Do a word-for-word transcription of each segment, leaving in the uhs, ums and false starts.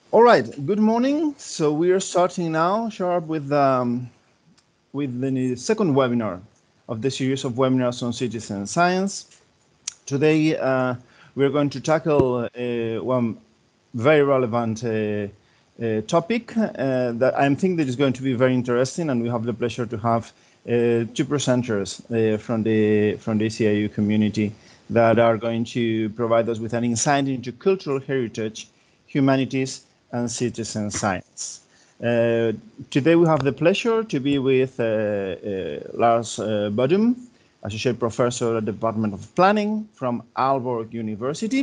All right, good morning. So we are starting now, sharp, with um, with the second webinar of the series of webinars on citizen science. Today, uh, we're going to tackle uh, one very relevant uh, uh, topic uh, that I think that is going to be very interesting, and we have the pleasure to have uh, two presenters uh, from the from the E C I U community that are going to provide us with an insight into cultural heritage, humanities, and citizen science. Uh, today we have the pleasure to be with uh, uh, Lars uh, Bodum, Associate Professor at the Department of Planning from Aalborg University,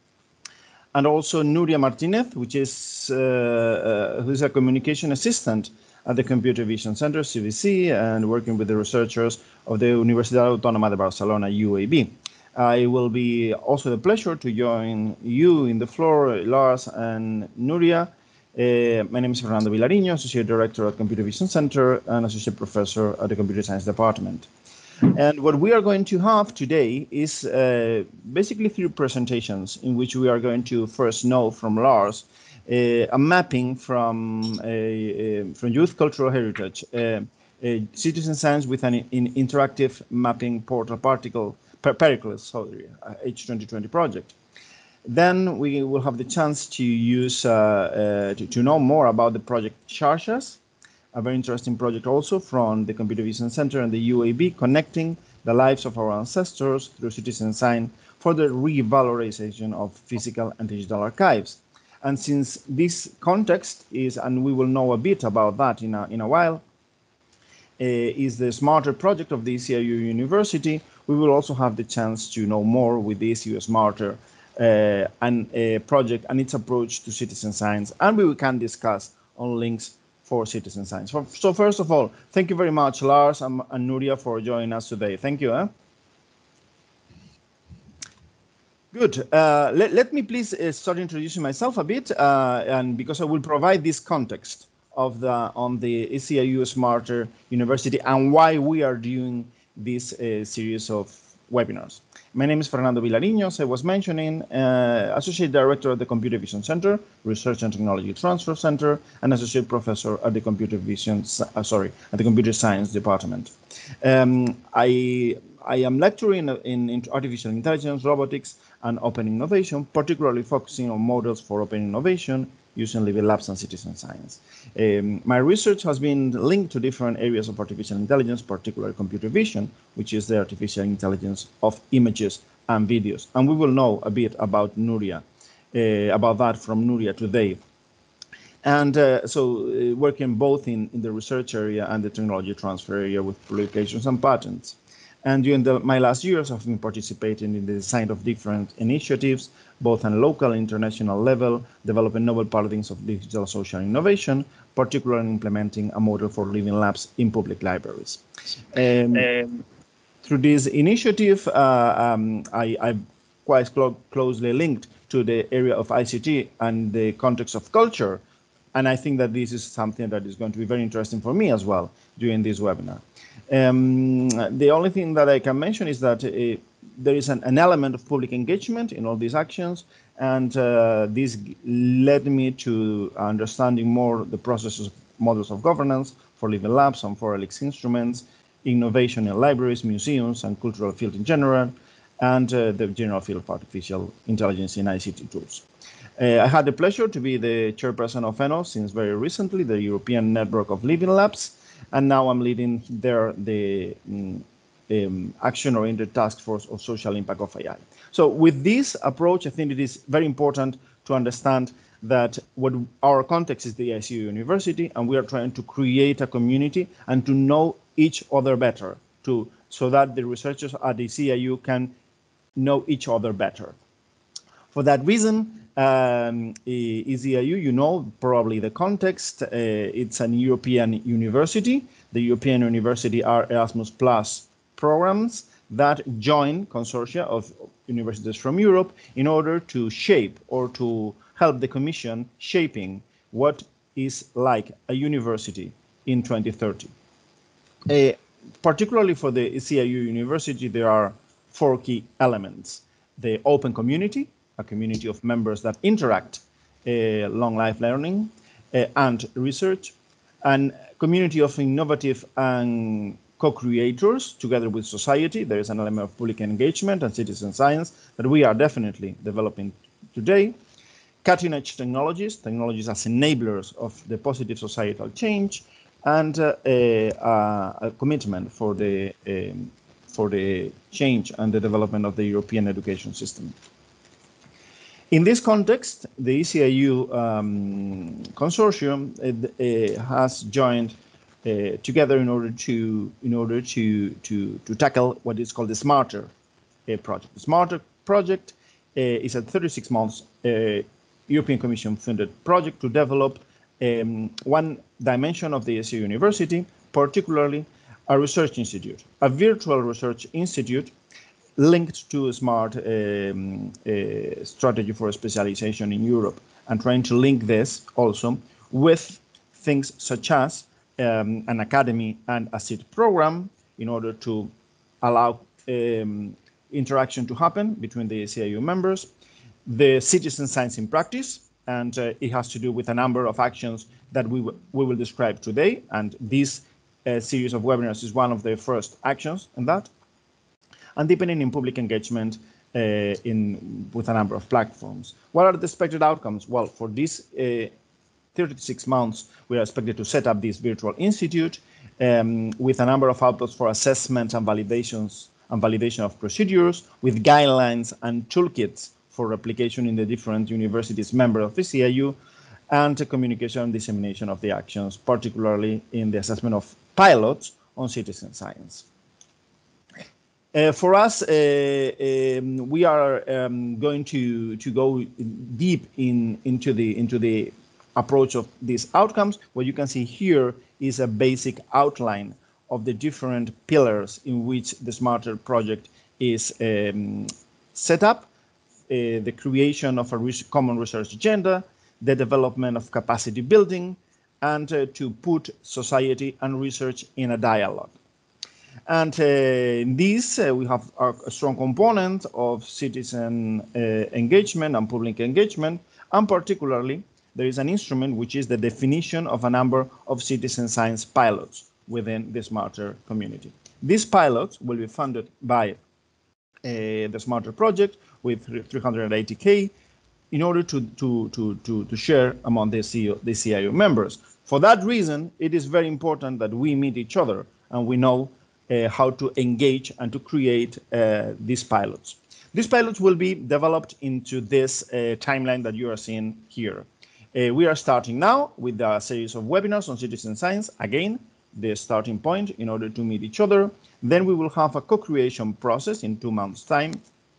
and also Núria Martínez, which is uh, uh, who's a communication assistant at the Computer Vision Center, C V C, and working with the researchers of the Universitat Autònoma de Barcelona, U A B. I will be also the pleasure to join you in the floor, Lars and Núria. Uh, my name is Fernando Vilariño, Associate Director at Computer Vision Center and Associate Professor at the Computer Science Department. And what we are going to have today is uh, basically three presentations in which we are going to first know from Lars uh, a mapping from, a, a, from youth cultural heritage, uh, a citizen science with an in interactive mapping portal particle, per Pericles, sorry, H twenty twenty project. Then we will have the chance to use uh, uh, to, to know more about the project XARXES, a very interesting project also from the Computer Vision Center and the U A B, connecting the lives of our ancestors through citizen science for the revalorization of physical and digital archives. And since this context is, and we will know a bit about that in a, in a while, uh, is the Smarter project of the E C I U University, we will also have the chance to know more with the E C I U Smarter uh, and, uh, project and its approach to citizen science, and we can discuss on links for citizen science. So first of all, thank you very much, Lars and, and Núria, for joining us today. Thank you. Eh? Good. Uh, let, let me please uh, start introducing myself a bit, uh, and because I will provide this context of the on the E C I U Smarter University and why we are doing this uh, series of webinars. My name is Fernando Vilariño, as I was mentioning, uh, Associate Director at the Computer Vision Center, Research and Technology Transfer Center, and Associate Professor at the Computer Vision, uh, sorry, at the Computer Science Department. Um, I, I am lecturing in, in artificial intelligence, robotics, and open innovation, particularly focusing on models for open innovation using living labs and citizen science. Um, my research has been linked to different areas of artificial intelligence, particularly computer vision, which is the artificial intelligence of images and videos. And we will know a bit about Núria, uh, about that from Núria today. And uh, so uh, working both in, in the research area and the technology transfer area with publications and patents. And during the, my last years, I've been participating in the design of different initiatives, both on local and international level, developing novel paradigms of digital social innovation, particularly implementing a model for living labs in public libraries. Um, um, through this initiative, uh, um, I, I'm quite clo closely linked to the area of I C T and the context of culture. And I think that this is something that is going to be very interesting for me as well during this webinar. Um, the only thing that I can mention is that uh, there is an, an element of public engagement in all these actions, and uh, this led me to understanding more the processes, models of governance for living labs and for Elix instruments, innovation in libraries, museums, and cultural field in general, and uh, the general field of artificial intelligence in I C T tools. Uh, I had the pleasure to be the chairperson of E N O since very recently, the European Network of Living Labs, and now I'm leading there the um, um, action-oriented task force of social impact of A I. So with this approach, I think it is very important to understand that what our context is the E C I U University, and we are trying to create a community and to know each other better, to so that the researchers at the E C I U can know each other better. For that reason, um, E C I U, you know probably the context. Uh, it's an European university. The European university are Erasmus Plus programs that join consortia of universities from Europe in order to shape or to help the Commission shaping what is like a university in twenty thirty. Uh, particularly for the E C I U University, there are four key elements. The open community, a community of members that interact uh, long life learning uh, and research, and community of innovative and co-creators together with society. There is an element of public engagement and citizen science that we are definitely developing today. Cutting-edge technologies, technologies as enablers of the positive societal change, and uh, a, a commitment for the um, for the change and the development of the European education system. In this context, the E C I U um, Consortium uh, uh, has joined uh, together in order to in order to to to tackle what is called the SMARTER uh, project. The SMARTER project uh, is a thirty-six months uh, European Commission funded project to develop um, one dimension of the E C I U University, particularly a research institute, a virtual research institute linked to a smart um, uh, strategy for specialization in Europe, and trying to link this also with things such as um, an academy and a seed program in order to allow um, interaction to happen between the E C I U members, the citizen science in practice, and uh, it has to do with a number of actions that we, we will describe today, and this uh, series of webinars is one of the first actions in that, and deepening in public engagement uh, in with a number of platforms. What are the expected outcomes? Well, for these uh, thirty-six months, we are expected to set up this virtual institute um, with a number of outputs for assessment and validations and validation of procedures, with guidelines and toolkits for replication in the different universities members of the E C I U, and the communication and dissemination of the actions, particularly in the assessment of pilots on citizen science. Uh, for us, uh, um, we are um, going to to go deep in into the into the approach of these outcomes. What you can see here is a basic outline of the different pillars in which the SMARTER project is um, set up: uh, the creation of a res common research agenda, the development of capacity building, and uh, to put society and research in a dialogue. And uh, in this, uh, we have a, a strong component of citizen uh, engagement and public engagement, and particularly, there is an instrument which is the definition of a number of citizen science pilots within the SMARTER community. These pilots will be funded by uh, the SMARTER project with three hundred eighty K in order to, to, to, to, to share among the, C I U, the C I U members. For that reason, it is very important that we meet each other and we know Uh, how to engage and to create uh, these pilots. These pilots will be developed into this uh, timeline that you are seeing here. Uh, we are starting now with a series of webinars on citizen science. Again, the starting point in order to meet each other. Then we will have a co-creation process in two months' time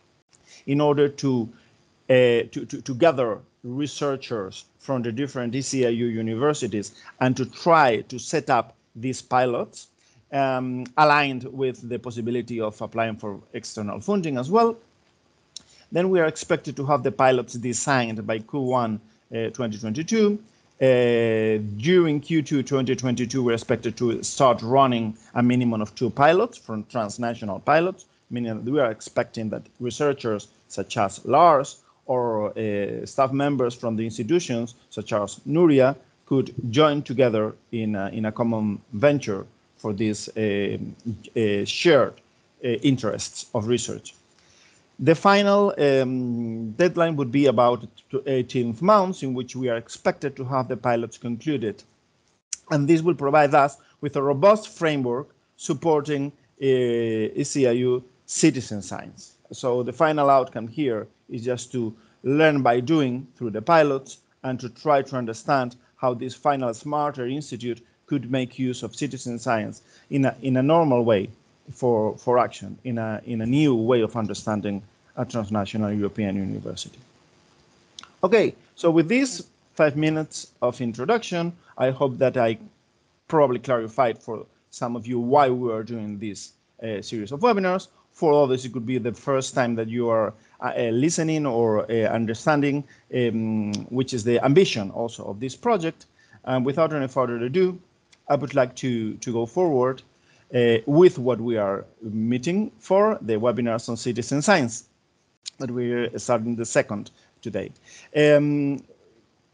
in order to, uh, to, to, to gather researchers from the different E C I U universities and to try to set up these pilots, Um, aligned with the possibility of applying for external funding as well. Then we are expected to have the pilots designed by Q one uh, twenty twenty-two. Uh, during Q two twenty twenty-two, we're expected to start running a minimum of two pilots from transnational pilots, meaning that we are expecting that researchers such as Lars or uh, staff members from the institutions such as Núria could join together in a, in a common venture for these uh, uh, shared uh, interests of research. The final um, deadline would be about eighteen months, in which we are expected to have the pilots concluded. And this will provide us with a robust framework supporting uh, E C I U citizen science. So the final outcome here is just to learn by doing through the pilots and to try to understand how this final SMARTER institute could make use of citizen science in a, in a normal way for, for action, in a, in a new way of understanding a transnational European university. Okay, so with these five minutes of introduction, I hope that I probably clarified for some of you why we are doing this uh, series of webinars. For others, it could be the first time that you are uh, listening or uh, understanding, um, which is the ambition also of this project. And without any further ado, I would like to, to go forward uh, with what we are meeting for, the webinars on citizen science, that we're starting the second today. Um,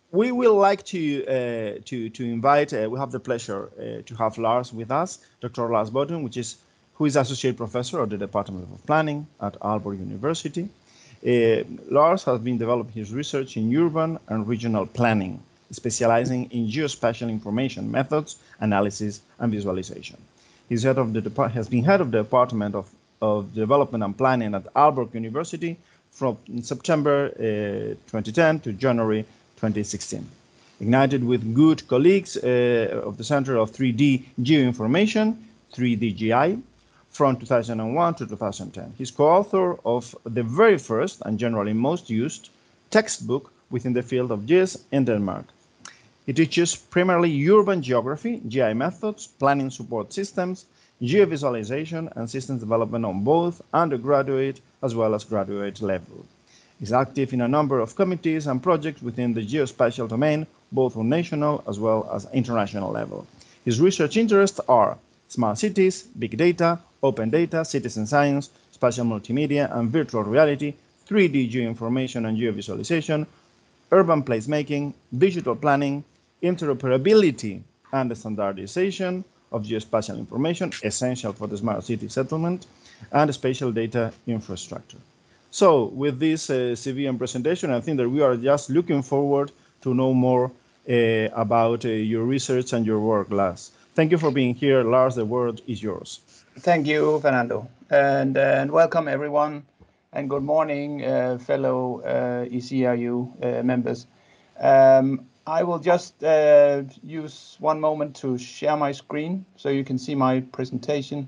we will like to uh, to to invite. Uh, we have the pleasure uh, to have Lars with us, Doctor Lars Bodum, which is who is associate professor of the Department of Planning at Aalborg University. Uh, Lars has been developing his research in urban and regional planning, specializing in geospatial information methods, analysis, and visualization. He's head of the depart has been head of the Department of, of Development and Planning at Aalborg University from September uh, twenty ten to January twenty sixteen. Ignited with good colleagues uh, of the Center of three D Geoinformation, three D G I, from two thousand one to two thousand ten. He's co-author of the very first and generally most used textbook within the field of G I S in Denmark. He teaches primarily urban geography, G I methods, planning support systems, geovisualization, and systems development on both undergraduate as well as graduate level. He's active in a number of committees and projects within the geospatial domain, both on national as well as international level. His research interests are smart cities, big data, open data, citizen science, spatial multimedia and virtual reality, three D geoinformation and geovisualization, urban placemaking, digital planning, interoperability and standardization of geospatial information, essential for the smart city settlement, and spatial data infrastructure. So with this uh, C V and presentation, I think that we are just looking forward to know more uh, about uh, your research and your work, Lars. Thank you for being here. Lars, the word is yours. Thank you, Fernando, and, uh, and welcome everyone, and good morning, uh, fellow uh, E C I U uh, members. Um, I will just uh, use one moment to share my screen so you can see my presentation.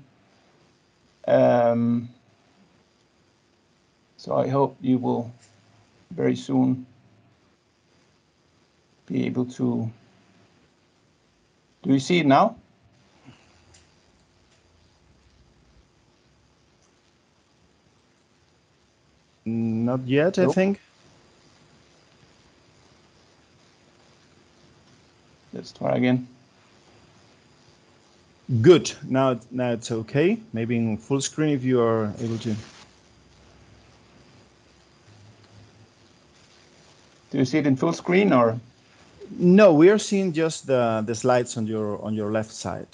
Um, so I hope you will very soon be able to. Do you see it now? Not yet, I Nope. think. Let's try again. Good. Now, now it's okay. Maybe in full screen if you are able to. Do you see it in full screen or? No, we are seeing just the, the slides on your on your left side.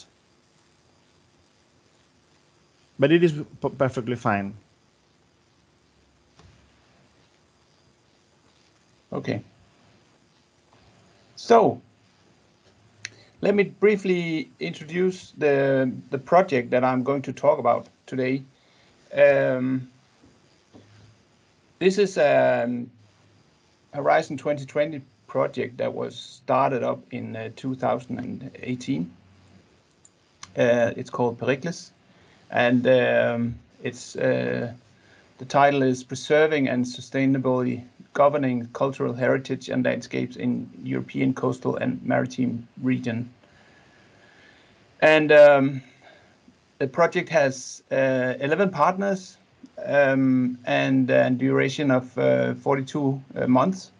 But it is perfectly fine. Okay. So let me briefly introduce the the project that I'm going to talk about today. Um, this is a Horizon twenty twenty project that was started up in uh, two thousand eighteen. Uh, it's called Pericles, and um, it's uh, the title is Preserving and Sustainably Governing Cultural Heritage and Landscapes in European Coastal and Maritime Region. And um, the project has uh, eleven partners um, and a duration of uh, forty-two uh, months.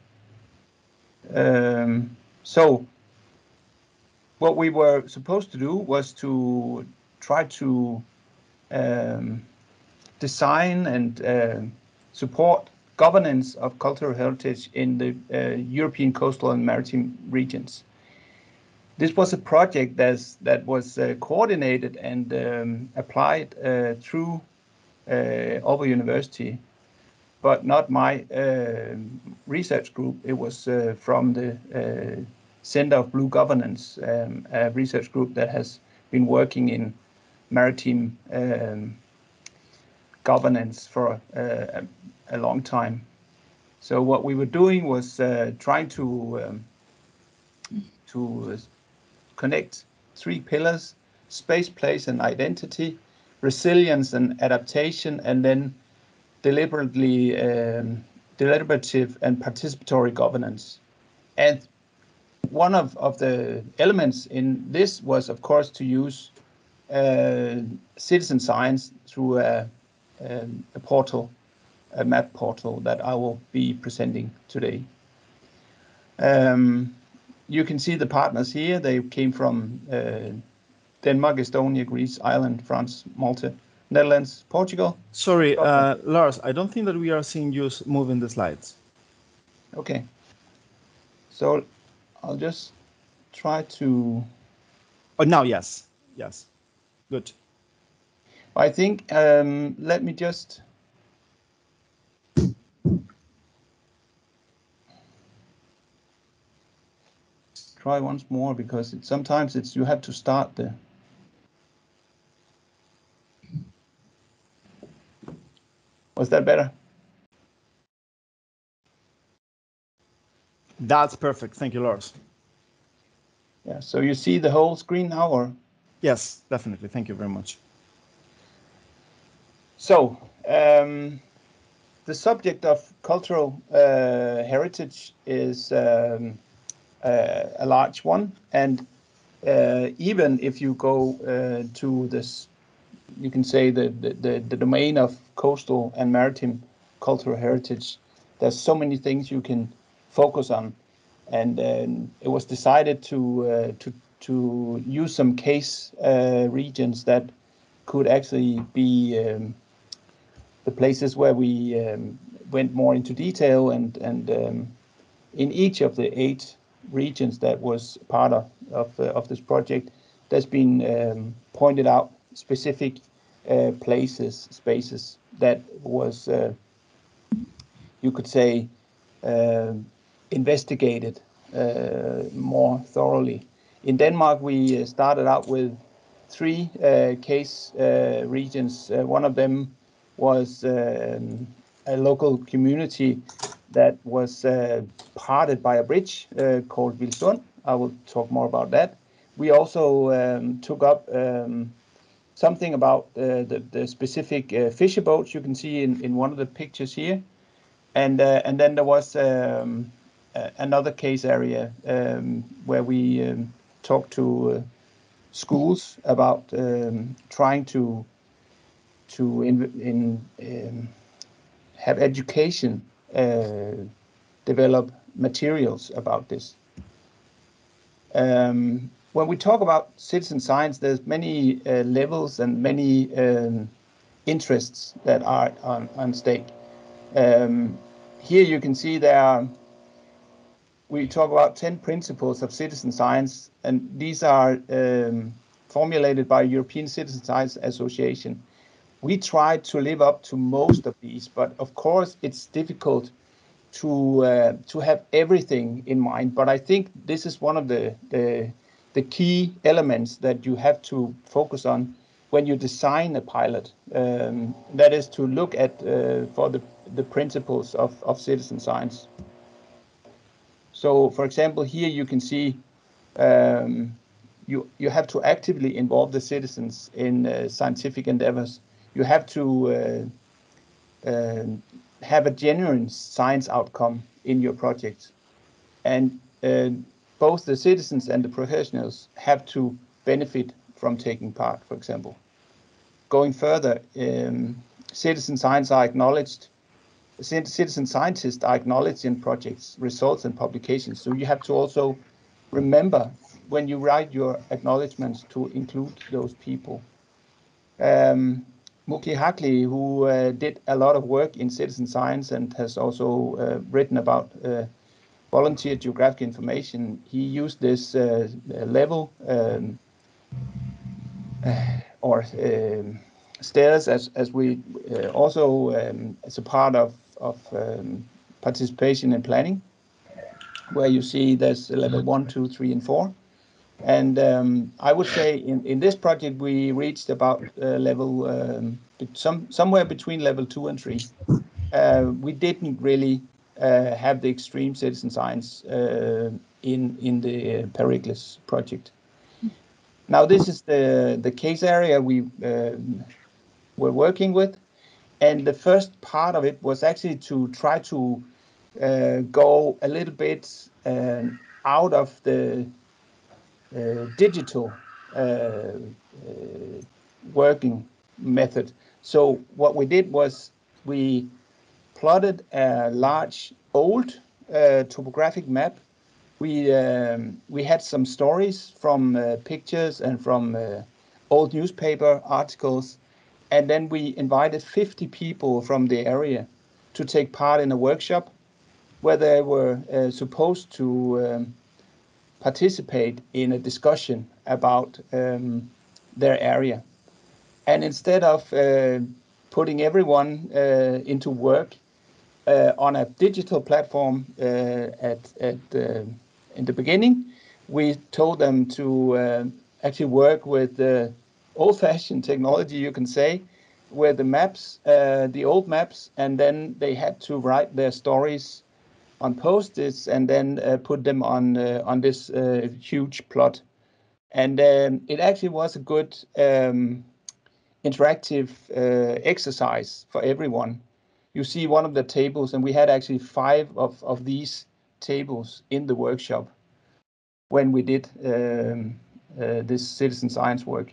Um, so what we were supposed to do was to try to um, design and uh, support governance of cultural heritage in the uh, European coastal and maritime regions. This was a project that's, that was uh, coordinated and um, applied uh, through uh, Aalborg University, but not my uh, research group. It was uh, from the uh, Center of Blue Governance, um, a research group that has been working in maritime um, governance for uh, a, a long time. So what we were doing was uh, trying to um, to uh, connect three pillars: space, place, and identity, resilience and adaptation, and then deliberately um, deliberative and participatory governance. And one of, of the elements in this was, of course, to use uh, citizen science through a, a, a portal, a map portal that I will be presenting today. Um, you can see the partners here. They came from uh, Denmark, Estonia, Greece, Ireland, France, Malta, Netherlands, Portugal. Sorry, uh, Lars, I don't think that we are seeing you moving the slides. Okay. So I'll just try to. Oh, now, yes, yes, good. I think, um, let me just. Try once more, because it, sometimes it's you have to start the. Was that better? That's perfect. Thank you, Lars. Yeah, so you see the whole screen now, or? Yes, definitely. Thank you very much. So, um, the subject of cultural uh, heritage is um, uh, a large one, and uh, even if you go uh, to this, you can say the, the, the domain of coastal and maritime cultural heritage, there's so many things you can focus on. And um, it was decided to uh, to to use some case uh, regions that could actually be um, the places where we um, went more into detail, and and um, in each of the eight regions that was part of of, uh, of this project, there's been um, pointed out specific uh, places, spaces that was uh, you could say uh, investigated uh, more thoroughly. In Denmark, we started out with three uh, case uh, regions. Uh, one of them was um, a local community that was uh, parted by a bridge uh, called Vilsund. I will talk more about that. We also um, took up um, something about uh, the, the specific uh, fisher boats you can see in, in one of the pictures here. And uh, and then there was um, uh, another case area um, where we um, talked to uh, schools about um, trying to to in, in um, have education uh, develop materials about this. Um, when we talk about citizen science, there's many uh, levels and many um, interests that are on, on stake. Um, here you can see there are, we talk about ten principles of citizen science, and these are um, formulated by European Citizen Science Association. We try to live up to most of these, but of course it's difficult to uh, to have everything in mind. But I think this is one of the, the the key elements that you have to focus on when you design a pilot. Um, that is to look at uh, for the the principles of of citizen science. So, for example, here you can see um, you you have to actively involve the citizens in uh, scientific endeavors. You have to uh, uh, have a genuine science outcome in your project, and uh, both the citizens and the professionals have to benefit from taking part. For example, going further, um, citizen science are acknowledged. Citizen scientists are acknowledged in projects, results, and publications. So you have to also remember when you write your acknowledgements to include those people. Um, Muki Hakli, who uh, did a lot of work in citizen science and has also uh, written about uh, volunteer geographic information, he used this uh, level um, uh, or um, stairs as as we uh, also um, as a part of of um, participation in planning, where you see there's level one, two, three, and four. And um, I would say in, in this project we reached about uh, level um, some somewhere between level two and three. Uh, we didn't really uh, have the extreme citizen science uh, in in the uh, Pericles project. Now this is the the case area we um, were working with, and the first part of it was actually to try to uh, go a little bit um, out of the uh, digital uh, uh, working method. So what we did was we plotted a large old uh, topographic map. We um, we had some stories from uh, pictures and from uh, old newspaper articles, and then we invited fifty people from the area to take part in a workshop where they were uh, supposed to um, participate in a discussion about um, their area. And instead of uh, putting everyone uh, into work uh, on a digital platform uh, at, at uh, in the beginning, we told them to uh, actually work with the old-fashioned technology, you can say, with the maps, uh, the old maps, and then they had to write their stories on post-its and then uh, put them on uh, on this uh, huge plot. And um, it actually was a good um, interactive uh, exercise for everyone. You see one of the tables, and we had actually five of, of these tables in the workshop when we did um, uh, this citizen science work.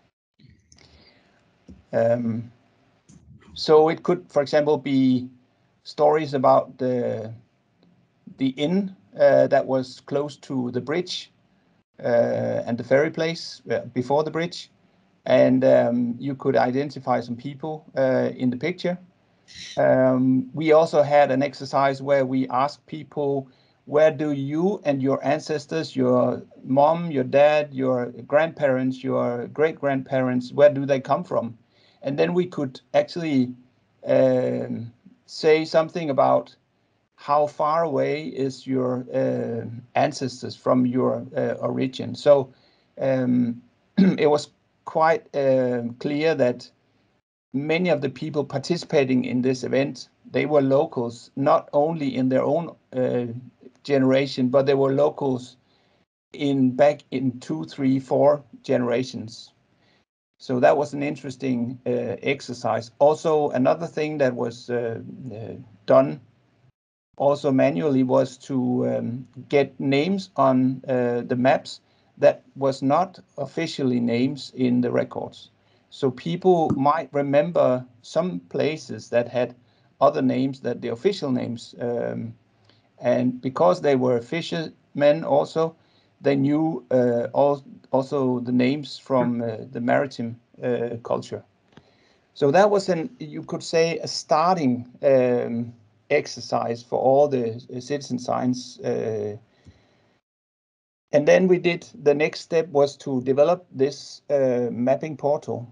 Um, so it could, for example, be stories about the, the inn uh, that was close to the bridge uh, and the ferry place uh, before the bridge. And um, you could identify some people uh, in the picture. Um, we also had an exercise where we asked people, where do you and your ancestors, your mom, your dad, your grandparents, your great-grandparents, where do they come from? And then we could actually um, say something about how far away is your uh, ancestors from your uh, origin. So um, it was quite uh, clear that many of the people participating in this event, they were locals, not only in their own uh, generation, but they were locals in back in two, three, four generations. So that was an interesting uh, exercise. Also, another thing that was uh, uh, done also manually was to um, get names on uh, the maps that was not officially names in the records. So people might remember some places that had other names than the official names. Um, and because they were fishermen also, they knew uh, all, also the names from uh, the maritime uh, culture. So that was an, you could say, a starting um, exercise for all the citizen science. Uh, and then we did, the next step was to develop this uh, mapping portal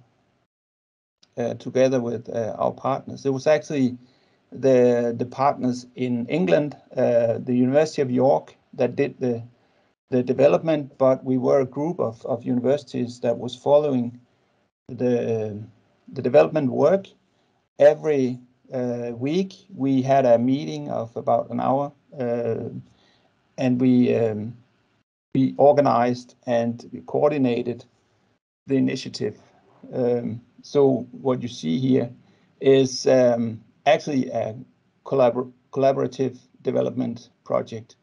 uh, together with uh, our partners. It was actually the, the partners in England, uh, the University of York, that did the, the development, but we were a group of, of universities that was following the, the development work. Every uh, week we had a meeting of about an hour, uh, and we um, we organized and we coordinated the initiative. Um, so what you see here is um, actually a collabor collaborative development project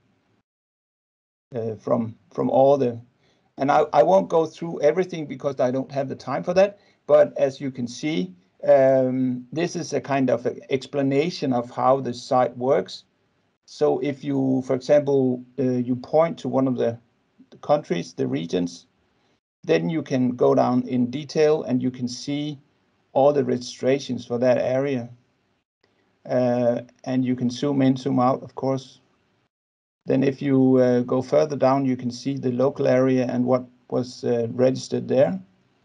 uh, from from all the, and I, I won't go through everything because I don't have the time for that, but as you can see, um, this is a kind of a explanation of how the site works. So if you, for example, uh, you point to one of the, the countries, the regions, then you can go down in detail and you can see all the registrations for that area. Uh, and you can zoom in, zoom out, of course. Then if you uh, go further down, you can see the local area and what was uh, registered there.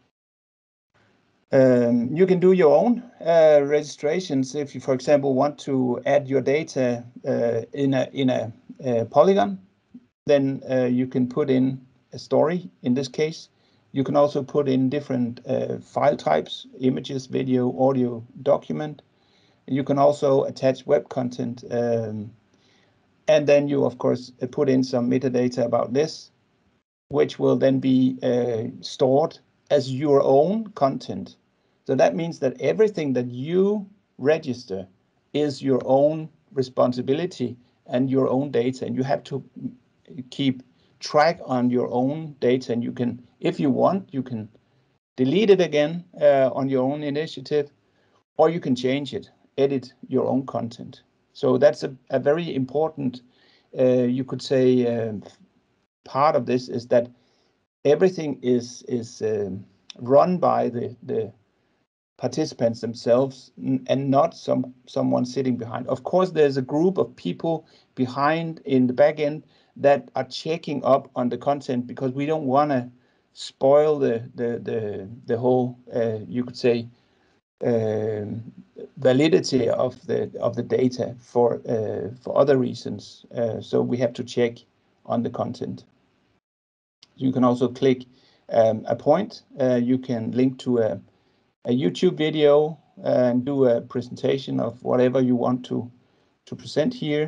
Um, you can do your own uh, registrations if you, for example, want to add your data uh, in a in a, a polygon. Then uh, you can put in a story. In this case, you can also put in different uh, file types: images, video, audio, document. You can also attach web content, um, and then you, of course, put in some metadata about this, which will then be uh, stored as your own content. So that means that everything that you register is your own responsibility and your own data, and you have to keep track on your own data. And you can, if you want, you can delete it again uh, on your own initiative, or you can change it, edit your own content. So that's a, a very important, uh, you could say, uh, part of this is that everything is is um, run by the the participants themselves and not some someone sitting behind. Of course, there's a group of people behind in the back end that are checking up on the content, because we don't want to spoil the the the the whole uh, you could say uh, validity of the of the data for uh, for other reasons. Uh, so we have to check on the content. You can also click um, a point. Uh, you can link to a, a YouTube video and do a presentation of whatever you want to to present here.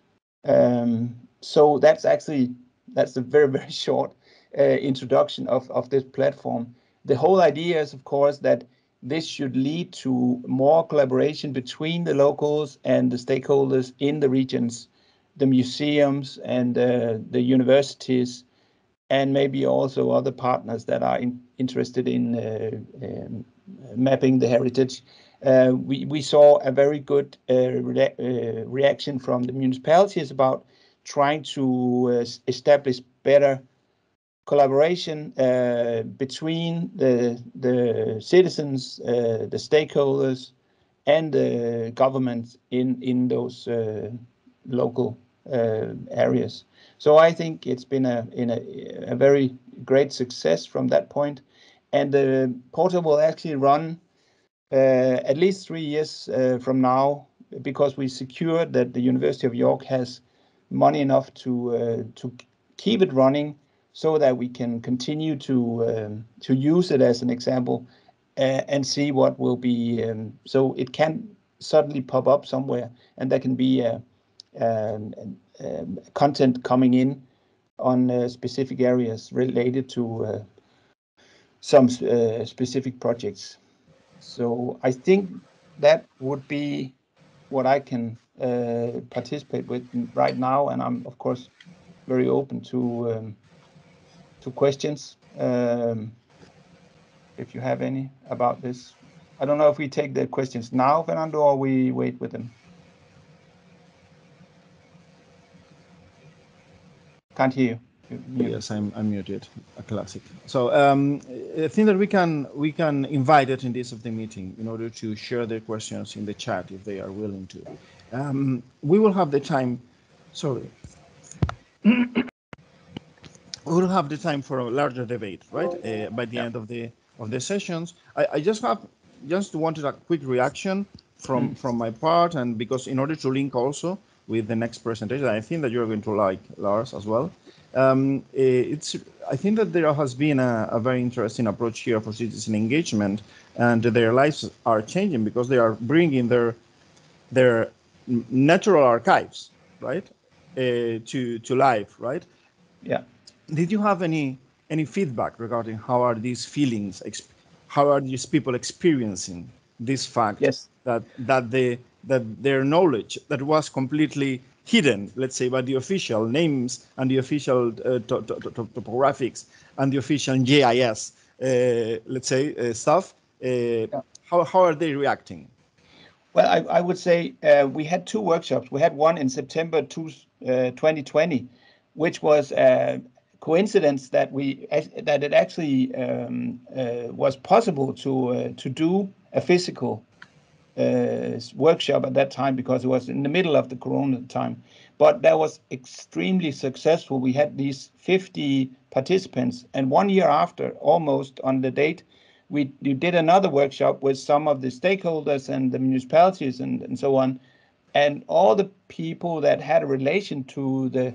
Um, so that's actually that's a very very short uh, introduction of of this platform. The whole idea is, of course, that this should lead to more collaboration between the locals and the stakeholders in the regions, the museums and uh, the universities, and maybe also other partners that are in, interested in uh, um, mapping the heritage. Uh, we, we saw a very good uh, re uh, reaction from the municipalities about trying to uh, establish better collaboration uh, between the, the citizens, uh, the stakeholders, and the government in, in those uh, local uh, areas. So I think it's been a, in a, a very great success from that point. And the portal will actually run uh, at least three years uh, from now, because we secured that the University of York has money enough to uh, to keep it running, so that we can continue to um, to use it as an example uh, and see what will be. Um, so it can suddenly pop up somewhere, and there can be a, um, um, content coming in on uh, specific areas related to uh, some uh, specific projects. So I think that would be what I can uh, participate with right now, and I'm of course very open to um, to questions um, if you have any about this. I don't know if we take the questions now, Fernando, or we wait with them. Can't hear you. Yes, I'm, I'm muted. A classic. So um, I think that we can we can invite attendees of the meeting in order to share their questions in the chat if they are willing to. Um, we will have the time. Sorry. We will have the time for a larger debate, right? Uh, by the Yeah. end of the of the sessions. I, I just have just wanted a quick reaction from Mm. from my part, and because in order to link also with the next presentation, I think that you're going to like Lars as well. Um, it's I think that there has been a, a very interesting approach here for citizen engagement, and their lives are changing because they are bringing their their natural archives, right, uh, to to life, right? Yeah. Did you have any any feedback regarding how are these feelings, how are these people experiencing this fact Yes. that that the that their knowledge that was completely hidden, let's say, by the official names and the official uh, to, to, to, topographics and the official G I S, uh, let's say, uh, stuff, uh, Yeah. how, how are they reacting? Well, I, I would say uh, we had two workshops. We had one in September twenty twenty, which was a coincidence that we that it actually um, uh, was possible to uh, to do a physical uh, workshop at that time, because it was in the middle of the Corona time. But that was extremely successful. We had these fifty participants, and one year after, almost on the date, we, we did another workshop with some of the stakeholders and the municipalities and, and so on. And all the people that had a relation to the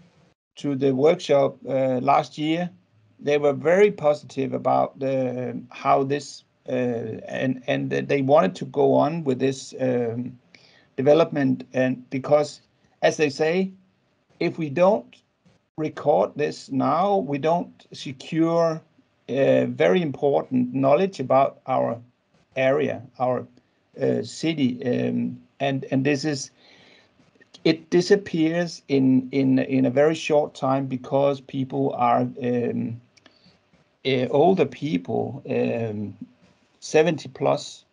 to the workshop uh, last year, they were very positive about the, how this uh, and and they wanted to go on with this um, development. And because, as they say, if we don't record this now, we don't secure uh, very important knowledge about our area, our uh, city, um, and and this is it disappears in in in a very short time, because people are um, uh, older people, um, seventy plus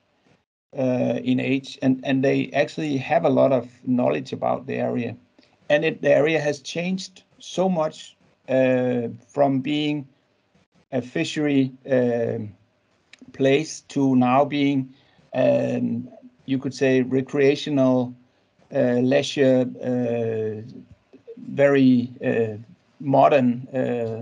uh, in age, and and they actually have a lot of knowledge about the area, and it, the area has changed so much uh, from being a fishery uh, place to now being, um, you could say, recreational, uh, leisure, uh, very uh, modern uh,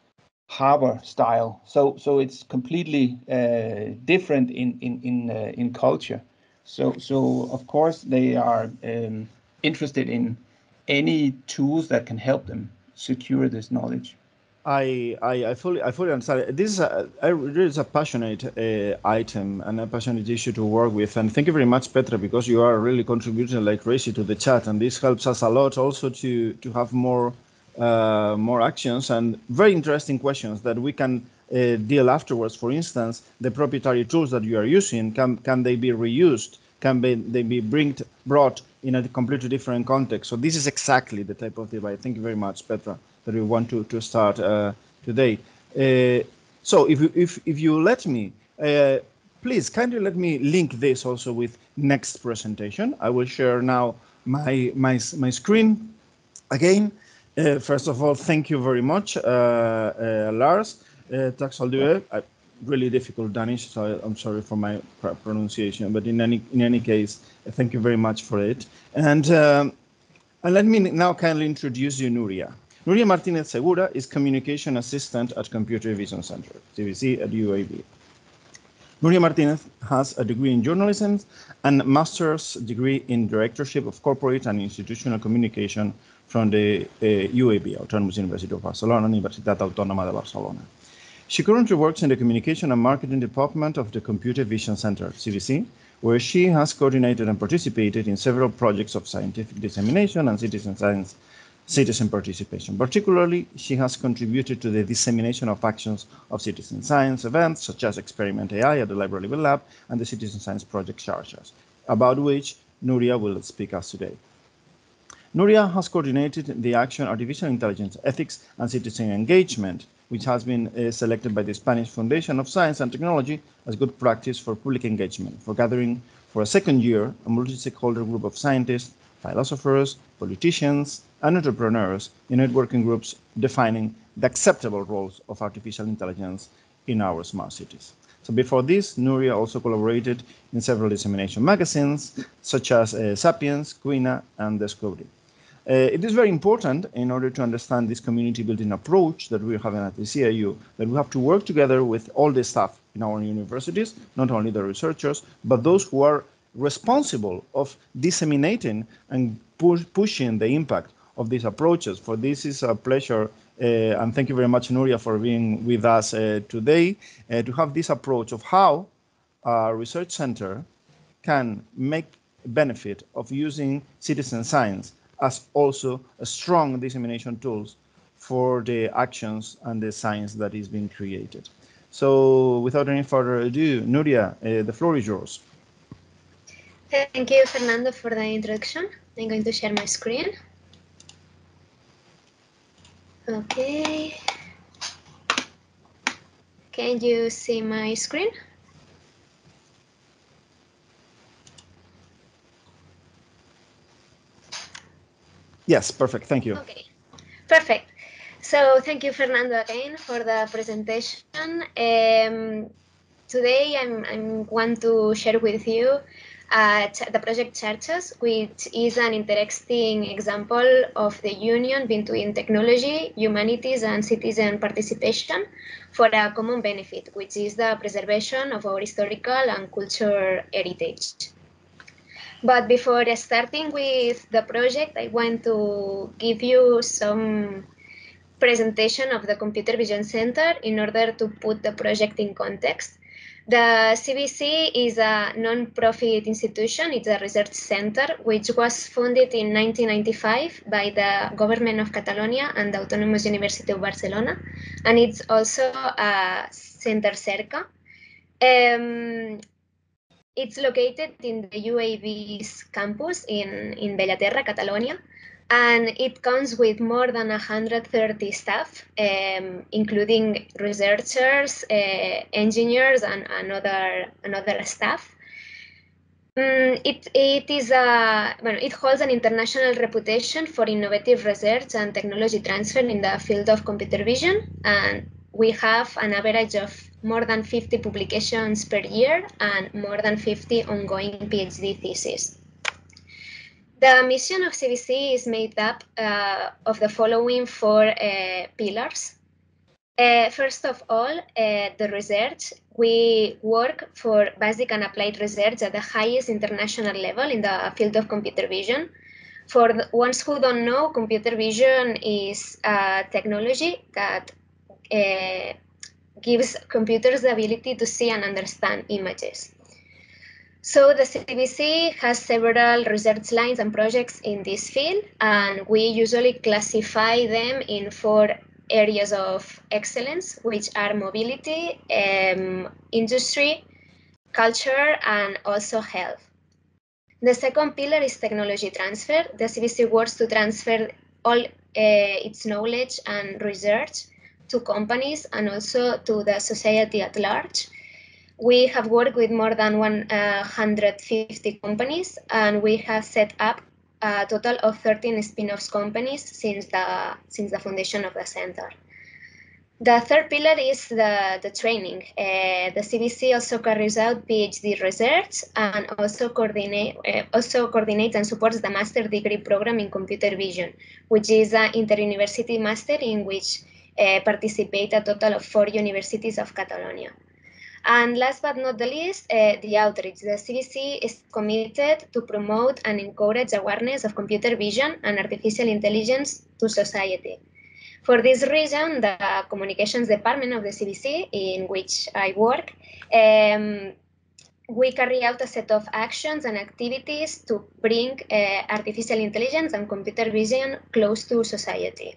harbor style. So, so it's completely uh, different in in in uh, in culture. So, so of course they are um, interested in any tools that can help them secure this knowledge. I, I, I fully I fully understand. This is a, a really is a passionate uh, item and a passionate issue to work with. And thank you very much, Petra, because you are really contributing like crazy to the chat, and this helps us a lot also to to have more uh, more actions and very interesting questions that we can uh, deal afterwards. For instance, the proprietary tools that you are using, can can they be reused? Can be, they be bring, brought in a completely different context? So this is exactly the type of debate. Thank you very much, Petra, that we want to, to start uh, today. Uh, so if you, if, if you let me, uh, please kindly let me link this also with next presentation. I will share now my, my, my screen again. Uh, first of all, thank you very much, uh, uh, Lars. Uh, tack skal du ha. Really difficult Danish, so I'm sorry for my pronunciation. But in any in any case, thank you very much for it. And um, and let me now kindly introduce you, Núria. Núria Martínez Segura is Communication Assistant at Computer Vision Center, C V C at U A B. Núria Martínez has a degree in journalism and master's degree in directorship of corporate and institutional communication from the uh, U A B, Autònoma University of Barcelona, Universitat Autònoma de Barcelona. She currently works in the Communication and Marketing Department of the Computer Vision Center, C V C, where she has coordinated and participated in several projects of scientific dissemination and citizen science citizen participation. Particularly, she has contributed to the dissemination of actions of citizen science events, such as Experiment A I at the Library Lab and the Citizen Science Project XARXES, about which Núria will speak us today. Núria has coordinated the action Artificial Intelligence, Ethics and Citizen Engagement, which has been uh, selected by the Spanish Foundation of Science and Technology as good practice for public engagement, for gathering for a second year a multi-stakeholder group of scientists, philosophers, politicians, and entrepreneurs in networking groups defining the acceptable roles of artificial intelligence in our smart cities. So before this, Núria also collaborated in several dissemination magazines, such as uh, Sapiens, Quina, and Discovery. Uh, it is very important, in order to understand this community building approach that we're having at the E C I U, that we have to work together with all the staff in our universities, not only the researchers, but those who are responsible of disseminating and push, pushing the impact of these approaches. For this is a pleasure, uh, and thank you very much, Núria, for being with us uh, today, uh, to have this approach of how a research center can make benefit of using citizen science as also a strong dissemination tools for the actions and the science that is being created. So without any further ado, Núria, uh, the floor is yours. Thank you, Fernando, for the introduction. I'm going to share my screen. Okay. Can you see my screen? Yes, perfect. Thank you. Okay, perfect. So thank you, Fernando, again for the presentation. Um, today, I'm, I'm want to share with you uh, the project XARXES, which is an interesting example of the union between technology, humanities, and citizen participation for a common benefit, which is the preservation of our historical and cultural heritage. But before starting with the project, I want to give you some presentation of the Computer Vision Center in order to put the project in context. The C V C is a non-profit institution. It's a research center which was founded in nineteen ninety-five by the government of Catalonia and the Autònoma University of Barcelona. And it's also a center CERCA. Um, It's located in the U A B's campus in, in Bellaterra, Catalonia, and it comes with more than one hundred thirty staff, um, including researchers, uh, engineers, and another, another staff. Um, it, it, is a, well, it holds an international reputation for innovative research and technology transfer in the field of computer vision, and we have an average of more than fifty publications per year and more than fifty ongoing PhD theses. The mission of C V C is made up uh, of the following four uh, pillars. Uh, first of all, uh, the research. We work for basic and applied research at the highest international level in the field of computer vision. For the ones who don't know, computer vision is a technology that uh, gives computers the ability to see and understand images. So the C V C has several research lines and projects in this field, and we usually classify them in four areas of excellence, which are mobility, um, industry, culture, and also health. The second pillar is technology transfer. The C V C works to transfer all uh, its knowledge and research to companies and also to the society at large. We have worked with more than one hundred fifty companies, and we have set up a total of thirteen spin-off companies since the, since the foundation of the center. The third pillar is the, the training. Uh, the C V C also carries out PhD research and also, coordinate, uh, also coordinates and supports the master degree program in computer vision, which is an inter-university master in which uh, participate a total of four universities of Catalonia. And last but not the least, uh, the outreach. The C V C is committed to promote and encourage awareness of computer vision and artificial intelligence to society. For this reason, the communications department of the C V C, in which I work, um, we carry out a set of actions and activities to bring uh, artificial intelligence and computer vision close to society.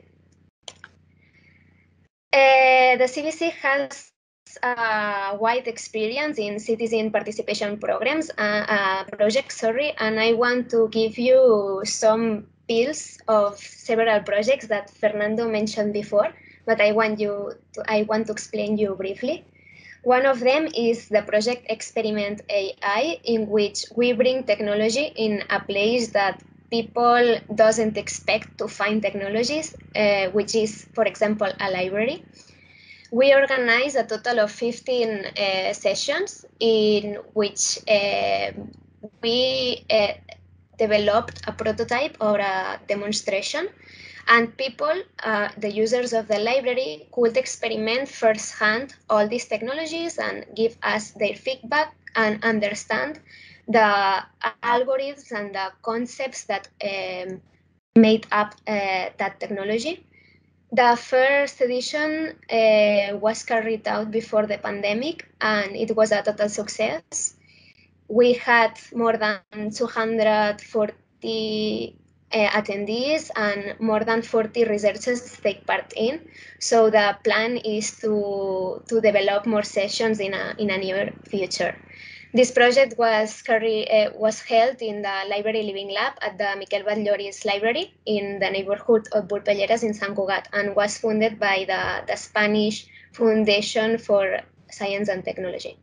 Uh, the C V C has a wide experience in citizen participation programs, uh, uh, projects, sorry, and I want to give you some pills of several projects that Fernando mentioned before, but I want you to, I want to explain you briefly. One of them is the project Experiment A I, in which we bring technology in a place that people doesn't expect to find technologies, uh, which is, for example, a library. We organize a total of fifteen uh, sessions in which uh, we uh, developed a prototype or a demonstration, and people, uh, the users of the library, could experiment firsthand all these technologies and give us their feedback and understand the algorithms and the concepts that um, made up uh, that technology. The first edition uh, was carried out before the pandemic, and it was a total success. We had more than two hundred forty uh, attendees and more than forty researchers take part in. So the plan is to, to develop more sessions in a, in a near future. This project was, carry, uh, was held in the Library Living Lab at the Miquel Batllori's Library in the neighborhood of Burpelleres in Sant Cugat, and was funded by the, the Spanish Foundation for Science and Technology.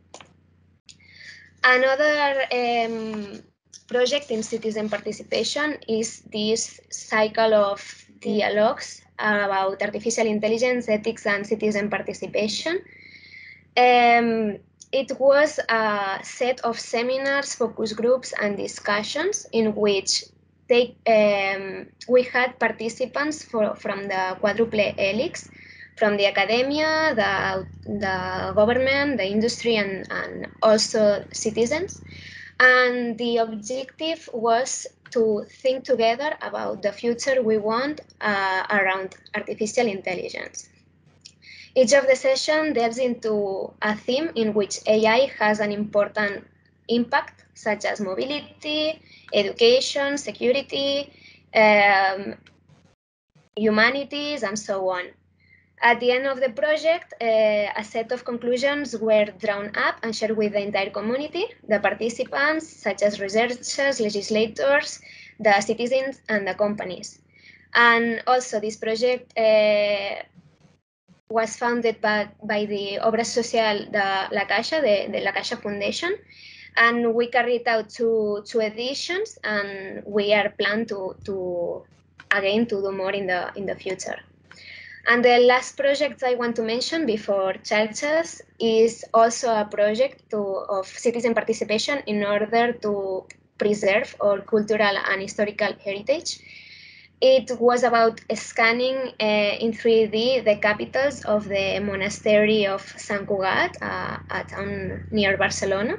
Another um, project in citizen participation is this cycle of dialogues about artificial intelligence, ethics, and citizen participation. Um, It was a set of seminars, focus groups, and discussions in which they, um, we had participants for, from the quadruple helix, from the academia, the, the government, the industry, and, and also citizens. And the objective was to think together about the future we want uh, around artificial intelligence. Each of the sessions delves into a theme in which A I has an important impact, such as mobility, education, security, um, humanities, and so on. At the end of the project, uh, a set of conclusions were drawn up and shared with the entire community, the participants, such as researchers, legislators, the citizens, and the companies. And also, this project uh, was founded by, by the Obra Social de La Caixa, the, the La Caixa Foundation, and we carried out two, two editions, and we are planned to, to again to do more in the in the future. And the last project I want to mention before XARXES is also a project to, of citizen participation in order to preserve our cultural and historical heritage. It was about scanning uh, in three D the capitals of the monastery of Sant Cugat, uh, a town near Barcelona.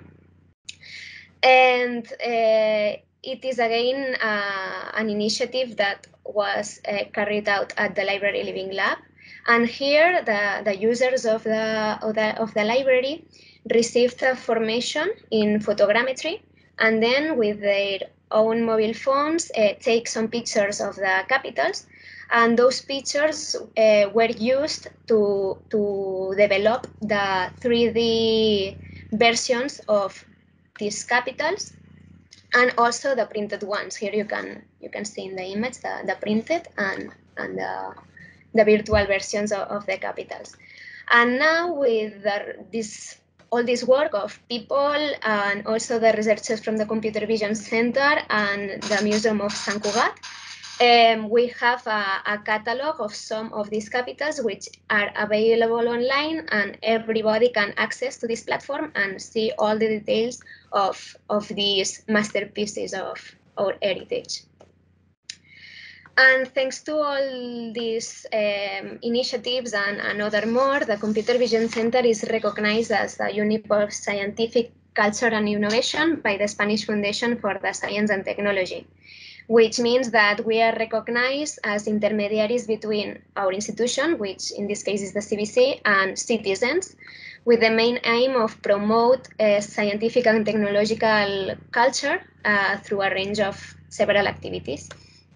And uh, it is again uh, an initiative that was uh, carried out at the Library Living Lab. And here the, the users of the, of the, of the library received a formation in photogrammetry, and then with their own mobile phones uh, take some pictures of the capitals, and those pictures uh, were used to, to develop the three D versions of these capitals, and also the printed ones. Here you can you can see in the image the, the printed and, and the, the virtual versions of, of the capitals. And now with the, this all this work of people and also the researchers from the Computer Vision Center and the Museum of Sant Cugat, um, we have a, a catalog of some of these capitals which are available online, and everybody can access to this platform and see all the details of, of these masterpieces of our heritage. And thanks to all these um, initiatives and, and other more, the Computer Vision Center is recognized as a unit of scientific culture and innovation by the Spanish Foundation for the Science and Technology, which means that we are recognized as intermediaries between our institution, which in this case is the C V C, and citizens, with the main aim of promote uh, scientific and technological culture uh, through a range of several activities.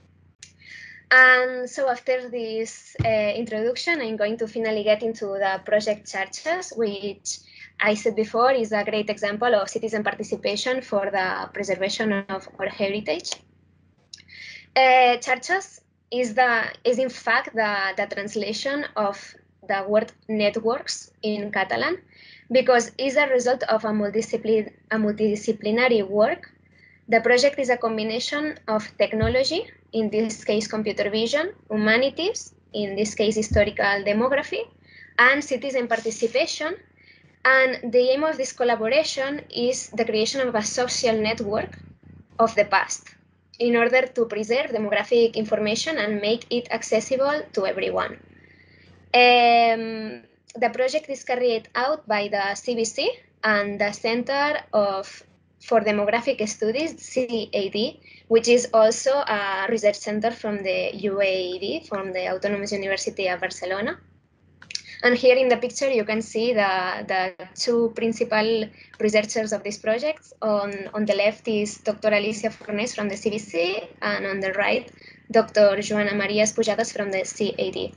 And so after this uh, introduction, I'm going to finally get into the project XARXES, which I said before is a great example of citizen participation for the preservation of our heritage. Uh, XARXES is, the, is in fact the, the translation of the word networks in Catalan, because it's a result of a, multidiscipline, a multidisciplinary work. The project is a combination of technology, in this case computer vision, humanities, in this case historical demography, and citizen participation. And the aim of this collaboration is the creation of a social network of the past in order to preserve demographic information and make it accessible to everyone. Um, the project is carried out by the C V C and the Center of for Demographic Studies, C A D, which is also a research center from the U A B, from the Autònoma Universitat of Barcelona. And here in the picture, you can see the, the two principal researchers of this project. On, on the left is Doctor Alicia Fornés from the C V C, and on the right, Doctor Joana Maria Espujadas from the C A D.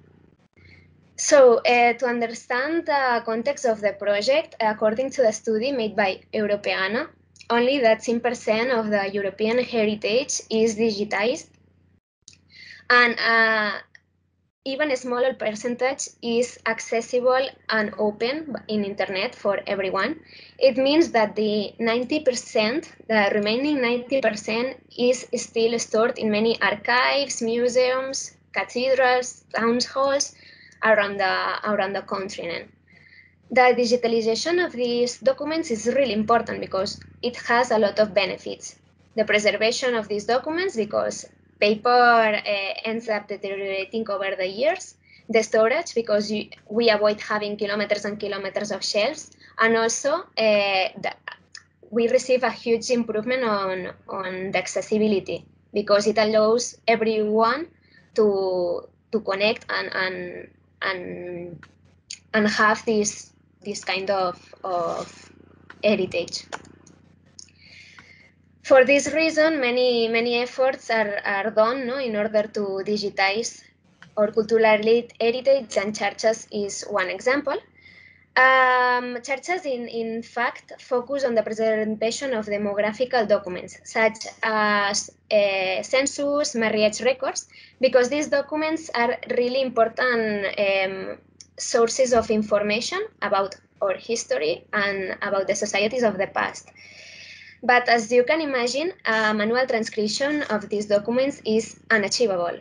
So uh, to understand the context of the project, according to the study made by Europeana, only that ten percent of the European heritage is digitized, and uh, even a smaller percentage is accessible and open in internet for everyone. It means that the ninety percent, the remaining ninety percent is still stored in many archives, museums, cathedrals, town halls around the, around the continent. The digitalization of these documents is really important because it has a lot of benefits. The preservation of these documents, because paper uh, ends up deteriorating over the years. The storage, because you, we avoid having kilometers and kilometers of shelves. And also, uh, the, we receive a huge improvement on, on the accessibility, because it allows everyone to, to connect and, and, and, and have this this kind of, of heritage. For this reason, many many efforts are, are done no, in order to digitize our cultural heritage, and XARXES is one example. Um, XARXES, in, in fact, focus on the preservation of demographical documents, such as uh, census, marriage records, because these documents are really important um, sources of information about our history and about the societies of the past. But as you can imagine, a manual transcription of these documents is unachievable.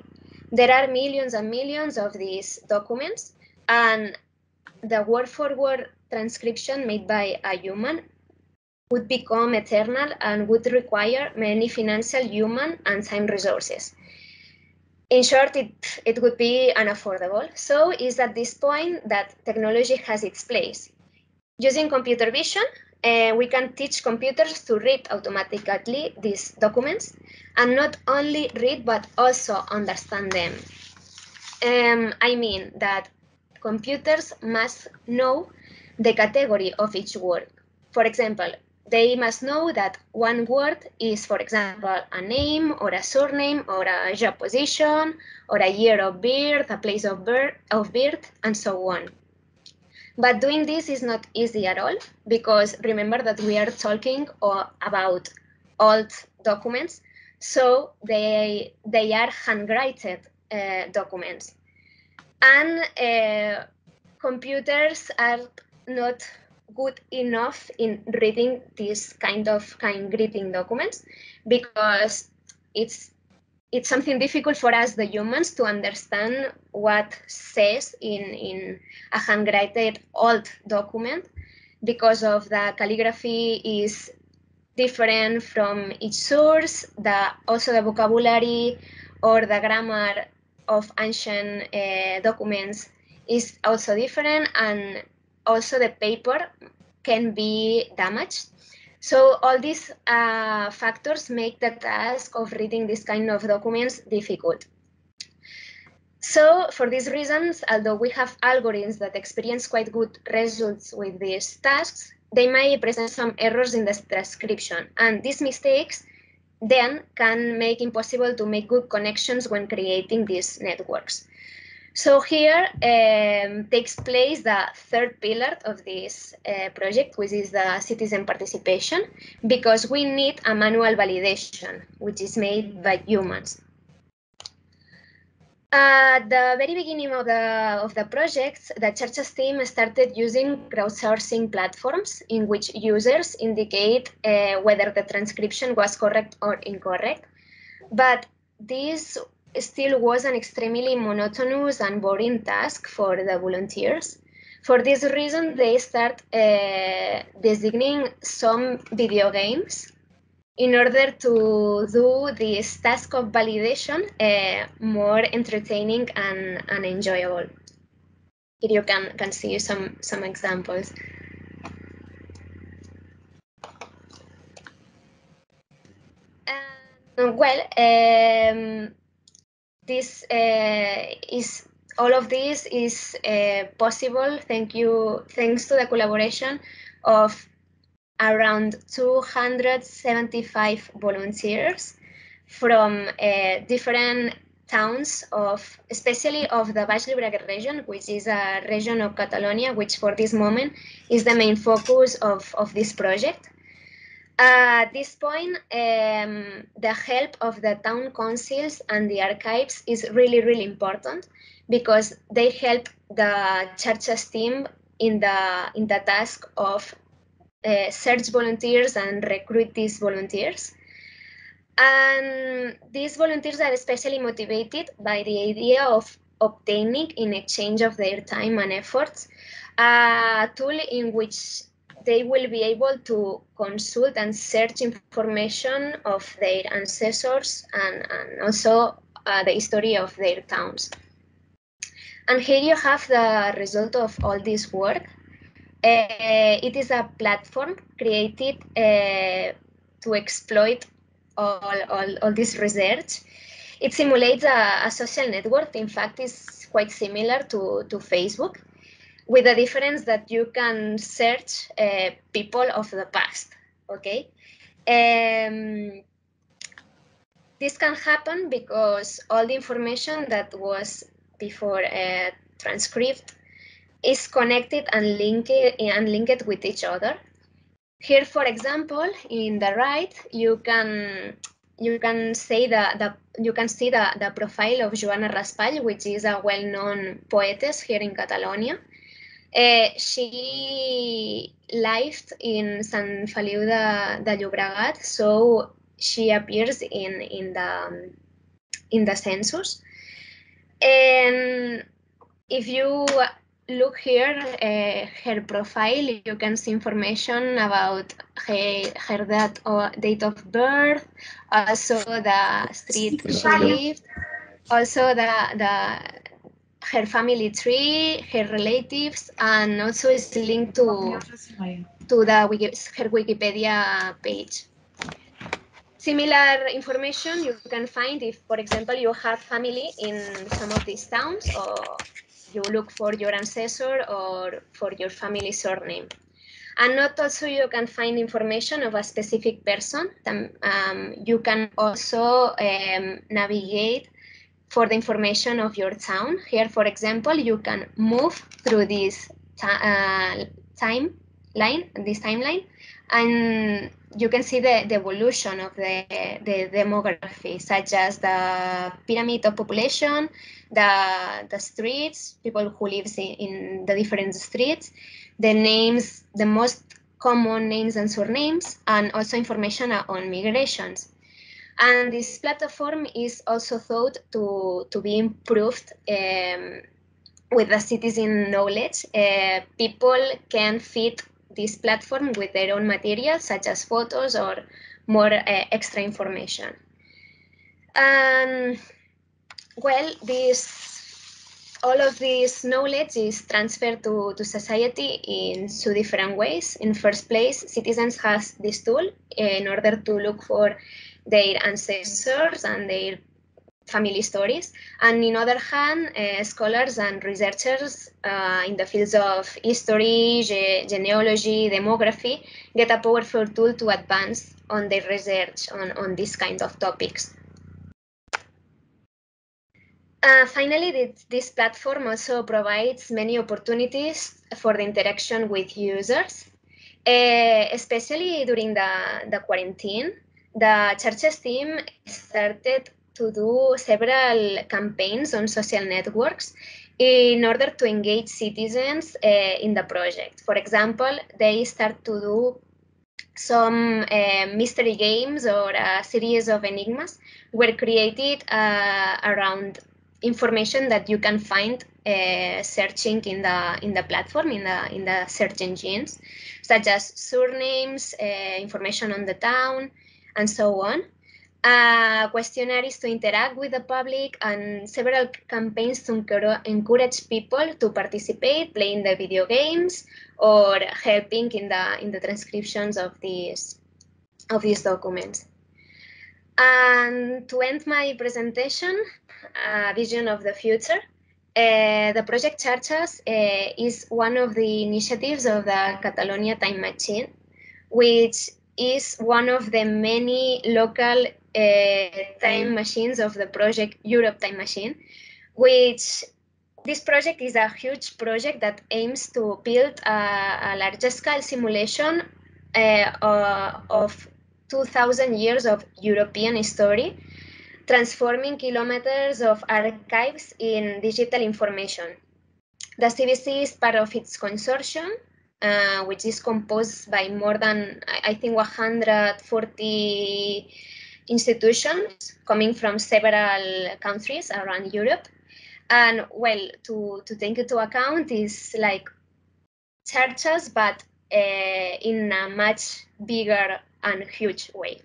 There are millions and millions of these documents, and the word-for-word transcription made by a human would become eternal and would require many financial, human, and time resources. In short, it, it would be unaffordable. So it's at this point that technology has its place. Using computer vision, uh, we can teach computers to read automatically these documents, and not only read, but also understand them. Um, I mean that computers must know the category of each word. For example, they must know that one word is, for example, a name or a surname or a job position or a year of birth, a place of birth, of birth, and so on. But doing this is not easy at all, because remember that we are talking about old documents, so they, they are handwritten uh, documents. And uh, computers are not good enough in reading this kind of handwritten documents, because it's it's something difficult for us, the humans, to understand what says in, in a handwritten old document, because of the calligraphy is different from each source, the, also the vocabulary or the grammar of ancient uh, documents is also different, and also the paper can be damaged. So all these uh, factors make the task of reading this kind of documents difficult. So for these reasons, although we have algorithms that experience quite good results with these tasks, they may present some errors in the transcription, and these mistakes then can make impossible to make good connections when creating these networks. So here um, takes place the third pillar of this uh, project, which is the citizen participation, because we need a manual validation, which is made by humans. At the very beginning of the, of the project, the XARXES team started using crowdsourcing platforms in which users indicate uh, whether the transcription was correct or incorrect. But this still was an extremely monotonous and boring task for the volunteers. For this reason, they start uh, designing some video games in order to do this task of validation uh, more entertaining and, and enjoyable. Here you can, can see some, some examples. Uh, well, um, this uh, is all of this is uh, possible thank you thanks to the collaboration of around two hundred seventy-five volunteers from uh, different towns of, especially of the Baix Llobregat region, which is a region of Catalonia, which for this moment is the main focus of, of this project. At this point, um, the help of the town councils and the archives is really, really important, because they help the XARXES team in the, in the task of uh, search volunteers and recruit these volunteers. And these volunteers are especially motivated by the idea of obtaining, in exchange of their time and efforts, a tool in which they will be able to consult and search information of their ancestors and, and also uh, the history of their towns. And here you have the result of all this work. Uh, it is a platform created uh, to exploit all, all, all this research. It simulates a, a social network. In fact, it's quite similar to, to Facebook, with the difference that you can search uh, people of the past, okay? Um, this can happen because all the information that was before uh, transcribed is connected and linked, and linked with each other. Here, for example, in the right, you can you can say that the you can see the, the profile of Joana Raspall, which is a well-known poetess here in Catalonia. Uh, she lived in Sant Feliu de, de Llobregat, so she appears in in the in the census. if you look here, uh, her profile, you can see information about her, her date, or date of birth, also the street she lived, also the, the her family tree, her relatives, and also is linked to, to the Wiki, her Wikipedia page. Similar information you can find if, for example, you have family in some of these towns, or you look for your ancestor or for your family surname. And not also you can find information of a specific person. Um, you can also um, navigate for the information of your town. Here, for example, you can move through this uh, timeline, this timeline, and you can see the, the evolution of the, the demography, such as the pyramid of population, the, the streets, people who live in, in the different streets, the names, the most common names and surnames, and also information on migrations. And this platform is also thought to, to be improved um, with the citizen knowledge. Uh, people can fit this platform with their own materials, such as photos or more uh, extra information. And well, this, all of this knowledge is transferred to, to society in two different ways. In first place, citizens have this tool in order to look for their ancestors and their family stories. And in other hand, uh, scholars and researchers uh, in the fields of history, ge genealogy, demography, get a powerful tool to advance on their research on, on these kind of topics. Uh, finally, this, this platform also provides many opportunities for the interaction with users, uh, especially during the, the quarantine. The XARXES team started to do several campaigns on social networks in order to engage citizens uh, in the project. For example, they start to do some uh, mystery games or a series of enigmas were created uh, around information that you can find uh, searching in the in the platform, in the in the search engines, such as surnames, uh, information on the town, and so on. Uh, questionnaires to interact with the public, and several campaigns to encourage people to participate, playing the video games or helping in the in the transcriptions of these of these documents. And to end my presentation, a vision of the future. Uh, the project XARXES uh, is one of the initiatives of the Catalonia Time Machine, which is one of the many local uh, time machines of the project Europe Time Machine, which this project is a huge project that aims to build a, a large-scale simulation uh, uh, of two thousand years of European history, transforming kilometers of archives in digital information. The C V C is part of its consortium, uh, which is composed by more than, I think, one hundred forty institutions coming from several countries around Europe. And well, to, to take into account is like XARXES, but uh, in a much bigger and huge way.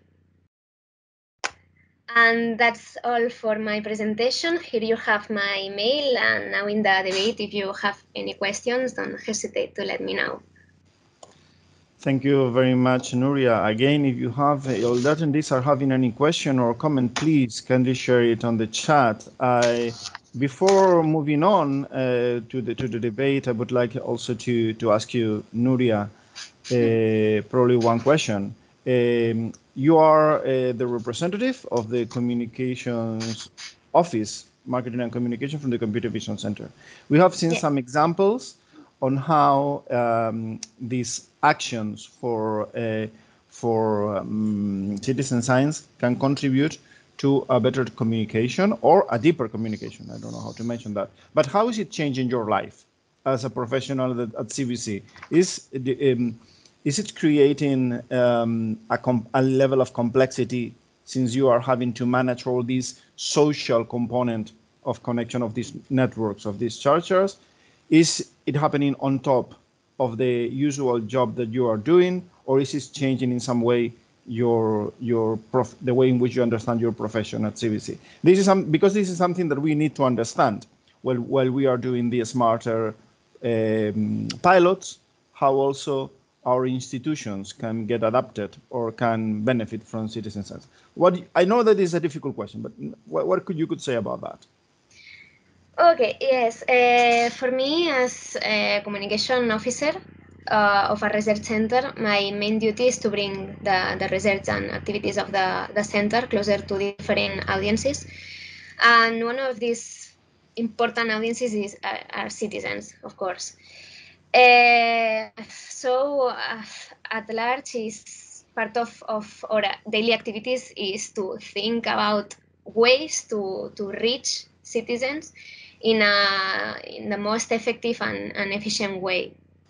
And that's all for my presentation. Here you have my mail, and now in the debate, if you have any questions, don't hesitate to let me know. Thank you very much, Núria. Again, if you have, all the attendees are having any question or comment, please kindly share it on the chat. I, before moving on uh, to the to the debate, I would like also to to ask you, Núria, uh, probably one question. Um, you are uh, the representative of the communications office, marketing and communication from the Computer Vision Center. We have seen yes. some examples on how um, these actions for uh, for um, citizen science can contribute to a better communication or a deeper communication. I don't know how to mention that. But how is it changing your life as a professional at C V C? Is um, is it creating um, a, a level of complexity since you are having to manage all these social component of connection of these networks, of these chargers? Is it happening on top of the usual job that you are doing, or is it changing in some way your your prof, the way in which you understand your profession at C V C? This is some, because this is something that we need to understand while while we are doing the smarter um, pilots, how also our institutions can get adapted or can benefit from citizen science. What I know that is a difficult question, but what, what could you could say about that? Okay, yes. Uh, for me, as a communication officer uh, of a research center, my main duty is to bring the, the research and activities of the, the center closer to different audiences. And one of these important audiences is uh, are citizens, of course. Uh, so uh, at large, is part of, of our daily activities is to think about ways to, to reach citizens in a in the most effective and, and efficient way.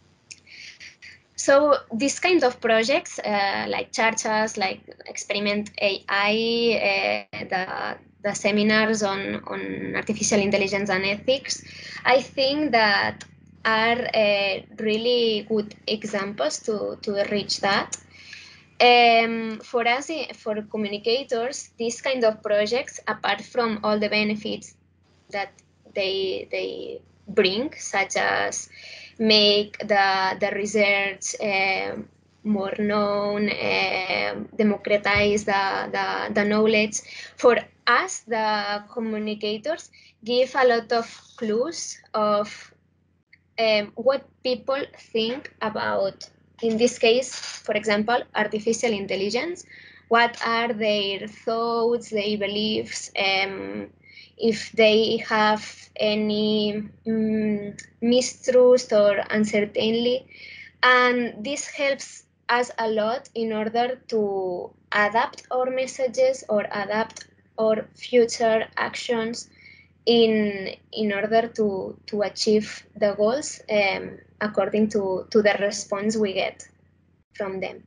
So these kind of projects, uh, like CHARXES, like Experiment A I, uh, the the seminars on on artificial intelligence and ethics, I think that are uh, really good examples to to reach that. Um, for us, for communicators, these kind of projects, apart from all the benefits that they they bring, such as make the the research uh, more known, uh, democratize the, the the knowledge. For us, the communicators, give a lot of clues of um, what people think about, in this case, for example, artificial intelligence. What are their thoughts, their beliefs, um, if they have any um, mistrust or uncertainty. And this helps us a lot in order to adapt our messages or adapt our future actions in in order to to achieve the goals um, according to to the response we get from them.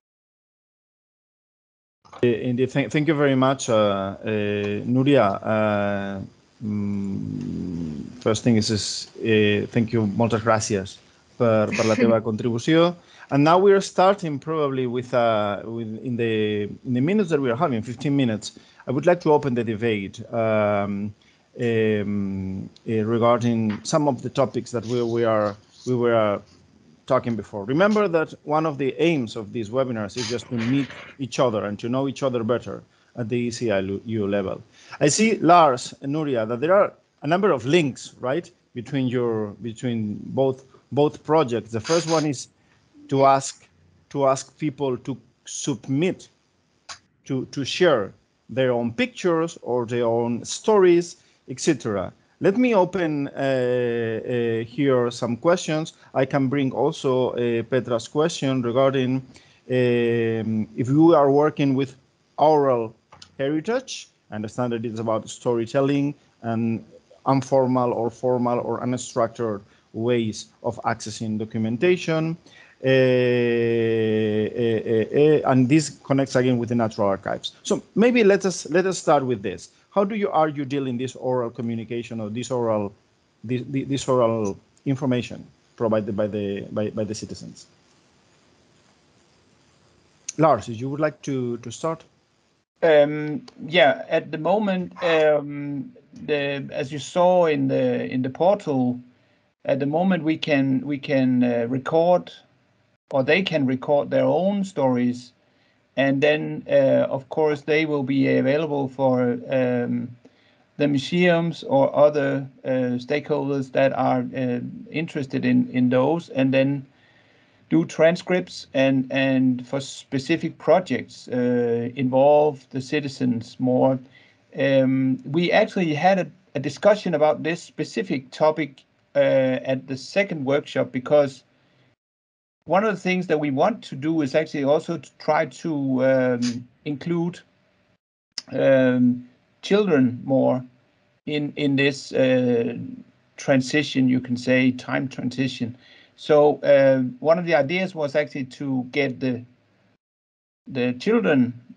Indeed, thank, thank you very much, uh, uh, Núria. Uh, mm, first thing is, is uh, thank you, moltes gràcies per, per la teva contribució. And now we are starting probably with, uh, with in the in the minutes that we are having, fifteen minutes. I would like to open the debate um, um, uh, regarding some of the topics that we we are we were. Uh, talking before. Remember that one of the aims of these webinars is just to meet each other and to know each other better at the E C I U level. I see, Lars and Núria, that there are a number of links, right, between your between both both projects. The first one is to ask to ask people to submit, to to share their own pictures or their own stories, et cetera. Let me open uh, uh, here some questions. I can bring also uh, Petra's question regarding um, if you are working with oral heritage. I understand that it's about storytelling and informal or formal or unstructured ways of accessing documentation. Uh, uh, uh, and this connects again with the natural archives. So maybe let us let us start with this. How do you are you dealing this oral communication or this oral this, this oral information provided by the by, by the citizens? Lars, if you would like to to start. Um, yeah, at the moment, um, the as you saw in the in the portal, at the moment we can we can uh, record, or they can record their own stories, and then uh, of course they will be available for um, the museums or other uh, stakeholders that are uh, interested in in those, and then do transcripts and and for specific projects uh, involve the citizens more. Um, we actually had a, a discussion about this specific topic uh, at the second workshop, because one of the things that we want to do is actually also to try to um, include um, children more in in this uh, transition, you can say, time transition. So uh, one of the ideas was actually to get the the children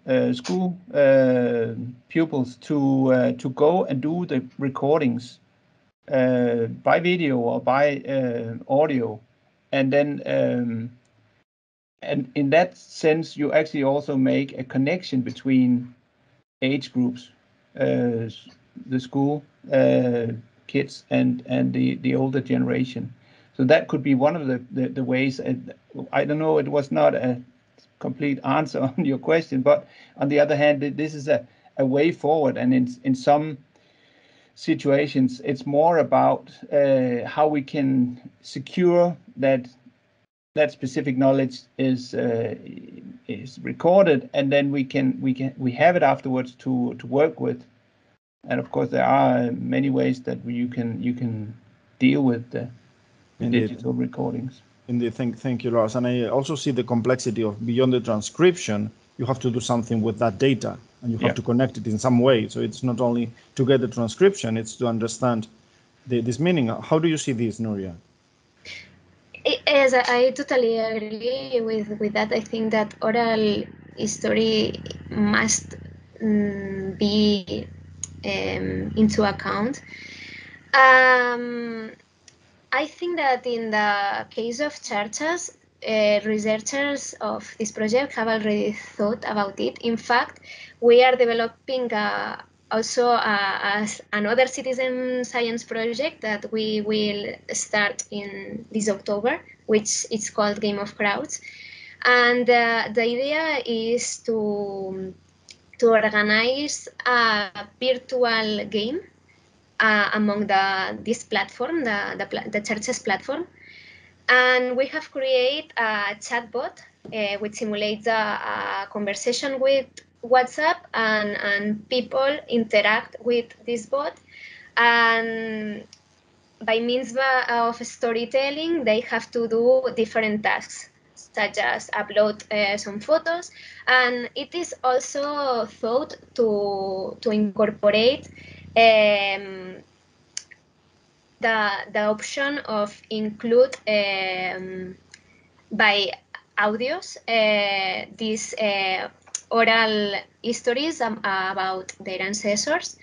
uh, school uh, pupils to uh, to go and do the recordings uh, by video or by uh, audio, and then um, and in that sense, you actually also make a connection between age groups, uh, the school uh, kids and and the the older generation. So that could be one of the the, the ways. And I don't know, it was not a complete answer on your question, but on the other hand, this is a, a way forward, and in in some situations, it's more about uh, how we can secure that that specific knowledge is uh, is recorded, and then we can we can we have it afterwards to to work with. And of course, there are many ways that you can you can deal with the, the digital recordings. Indeed, thank thank you, Lars. And I also see the complexity of beyond the transcription. You have to do something with that data, and you have Yeah. to connect it in some way. So it's not only to get the transcription; it's to understand the, this meaning. How do you see this, Núria? Yes, I totally agree with, with that. I think that oral history must um, be um, into account. Um, I think that in the case of churches, uh, researchers of this project have already thought about it. In fact, we are developing a, also uh, as another citizen science project that we will start in this October, which is called Game of Crowds. And uh, the idea is to, to organize a virtual game uh, among the this platform, the, the, the churches platform. And we have created a chatbot uh, which simulates a, a conversation with WhatsApp, and, and people interact with this bot. And by means of storytelling, they have to do different tasks, such as upload uh, some photos. And it is also thought to, to incorporate um, the, the option of include um, by audios uh, these uh, oral histories um, about their ancestors.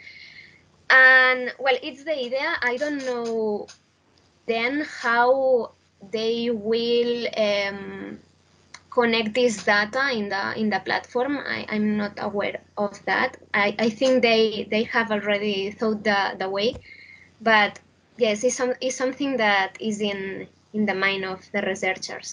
And well, it's the idea. I don't know then how they will um, connect this data in the in the platform. I, I'm not aware of that. I, I think they they have already thought the, the way, but yes, it's, some, it's something that is in in the mind of the researchers.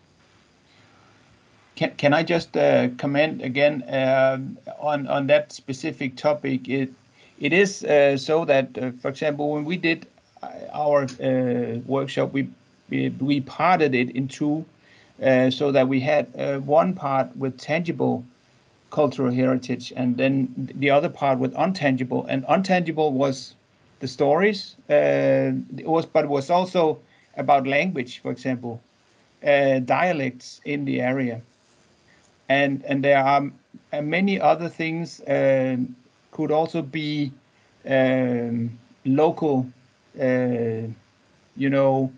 Can, can I just uh, comment again uh, on on that specific topic? It it is uh, so that, uh, for example, when we did our uh, workshop, we, we we parted it in two, uh, so that we had uh, one part with tangible cultural heritage, and then the other part with untangible. And untangible was the stories. Uh, it was, but it was also about language, for example, uh, dialects in the area. And and there are many other things. Uh, could also be um, local, uh, you know,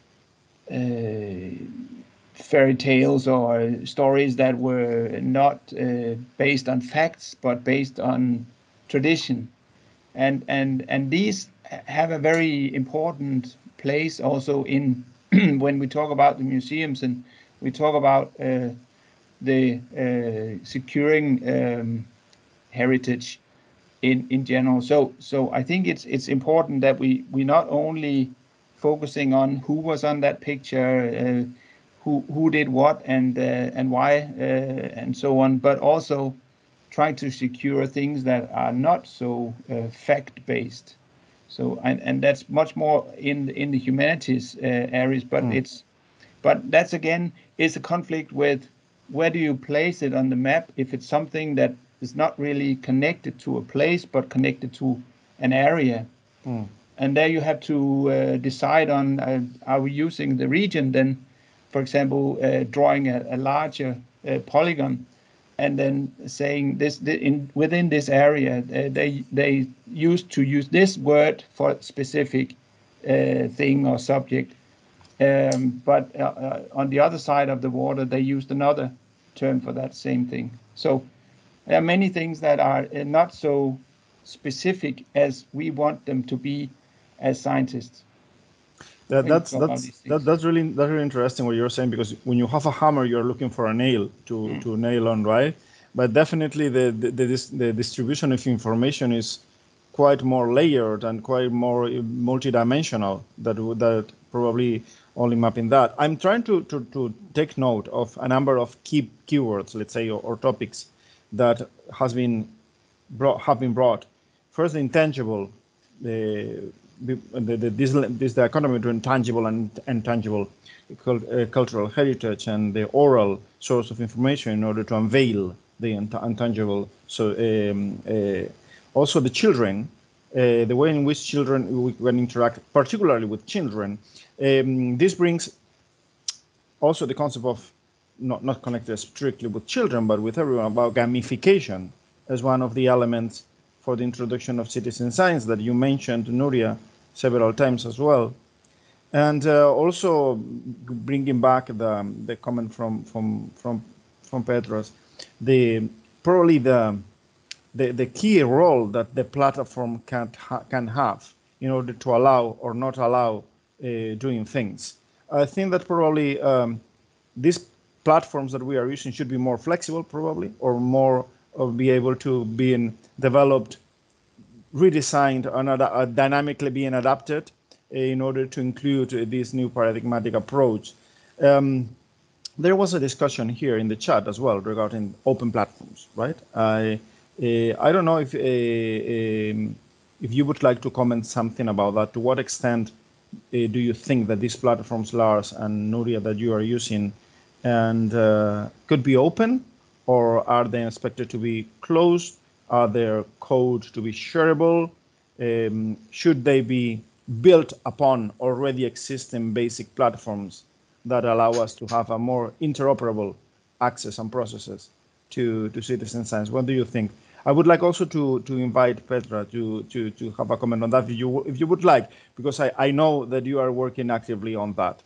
uh, fairy tales or stories that were not uh, based on facts but based on tradition, and and and these have a very important place also in when we talk about the museums, and we talk about uh, the uh, securing um, heritage in in general. So so I think it's it's important that we we not only focusing on who was on that picture, uh, who who did what and uh, and why uh, and so on, but also try to secure things that are not so uh, fact based. So and and that's much more in in the humanities uh, areas, but mm. it's but that's again is a conflict with where do you place it on the map if it's something that is not really connected to a place but connected to an area. Mm. And there you have to uh, decide on uh, are we using the region then, for example, uh, drawing a, a larger uh, polygon and then saying this in within this area uh, they they used to use this word for a specific uh, thing or subject. Um, but uh, uh, on the other side of the water, they used another term for that same thing. So there are many things that are uh, not so specific as we want them to be as scientists. That, that's that's that, that's really that's really interesting what you're saying, because when you have a hammer, you're looking for a nail to mm. to nail on, right? But definitely the the, the the distribution of information is quite more layered and quite more multidimensional. That that probably only mapping that. I'm trying to to to take note of a number of key keywords, let's say, or, or topics that has been brought have been brought. First, the intangible. The The, the, this, this the economy between tangible and intangible cult, uh, cultural heritage and the oral source of information in order to unveil the intangible. So um, uh, also the children, uh, the way in which children we can interact, particularly with children. Um, this brings also the concept of not, not connected strictly with children, but with everyone, about gamification as one of the elements for the introduction of citizen science that you mentioned, Núria, several times as well. And uh, also bringing back the, the comment from from from from Petros, the probably the, the the key role that the platform can ha can have in order to allow or not allow uh, doing things. I think that probably um, these platforms that we are using should be more flexible, probably, or more or be able to be in, developed, redesigned, and uh, dynamically being adapted in order to include uh, this new paradigmatic approach. Um, there was a discussion here in the chat as well regarding open platforms, right? I uh, I don't know if uh, um, if you would like to comment something about that. To what extent uh, do you think that these platforms, Lars and Núria, that you are using, and uh, could be open, or are they expected to be closed? Are their code to be shareable? Um, should they be built upon already existing basic platforms that allow us to have a more interoperable access and processes to, to citizen science? What do you think? I would like also to, to invite Petra to, to, to have a comment on that if you, if you would like, because I, I know that you are working actively on that.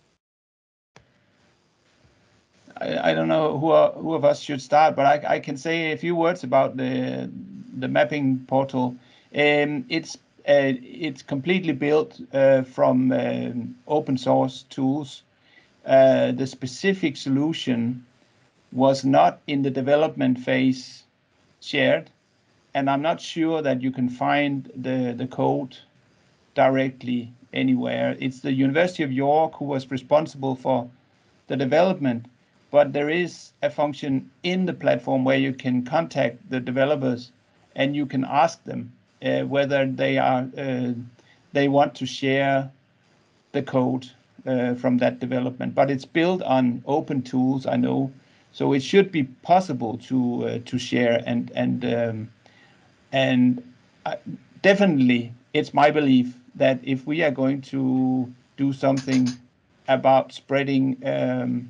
I, I don't know who are, who of us should start, but I, I can say a few words about the the mapping portal. Um, it's uh, it's completely built uh, from um, open source tools. Uh, the specific solution was not in the development phase shared, and I'm not sure that you can find the the code directly anywhere. It's the University of York who was responsible for the development. But there is a function in the platform where you can contact the developers and you can ask them uh, whether they are uh, they want to share the code uh, from that development. But it's built on open tools, I know, so it should be possible to uh, to share. And and um, and I, definitely, it's my belief that if we are going to do something about spreading um,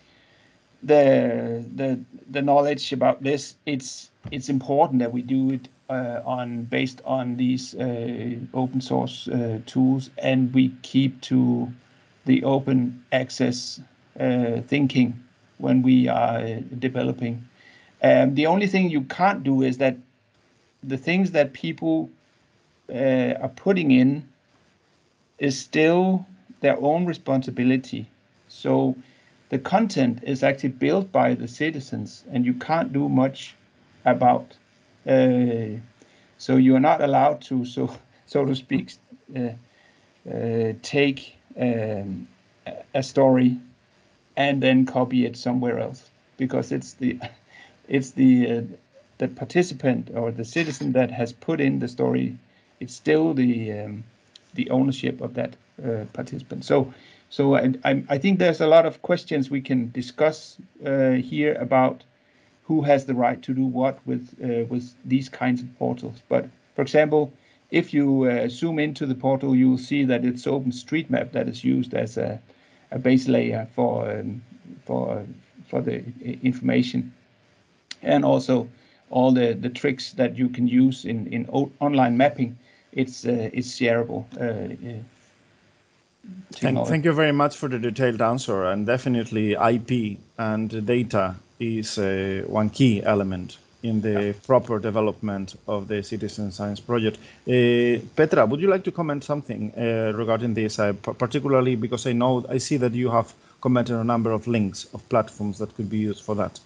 the the the knowledge about this, it's it's important that we do it uh, on based on these uh, open source uh, tools, and we keep to the open access uh, thinking when we are uh, developing. Um, the only thing you can't do is that the things that people uh, are putting in is still their own responsibility. So the content is actually built by the citizens, and you can't do much about. Uh, so you are not allowed to, so so to speak, uh, uh, take um, a story and then copy it somewhere else, because it's the it's the uh, the participant or the citizen that has put in the story. It's still the um, the ownership of that uh, participant. So. So I, I think there's a lot of questions we can discuss uh, here about who has the right to do what with uh, with these kinds of portals. But for example, if you uh, zoom into the portal, you'll see that it's OpenStreetMap that is used as a, a base layer for um, for for the information, and also all the the tricks that you can use in in online mapping. It's uh, it's shareable. Uh, Thank, thank you very much for the detailed answer. And definitely I P and data is uh, one key element in the proper development of the citizen science project. Uh, Petra, would you like to comment something uh, regarding this, uh, particularly because I know, I see that you have commented on a number of links of platforms that could be used for that.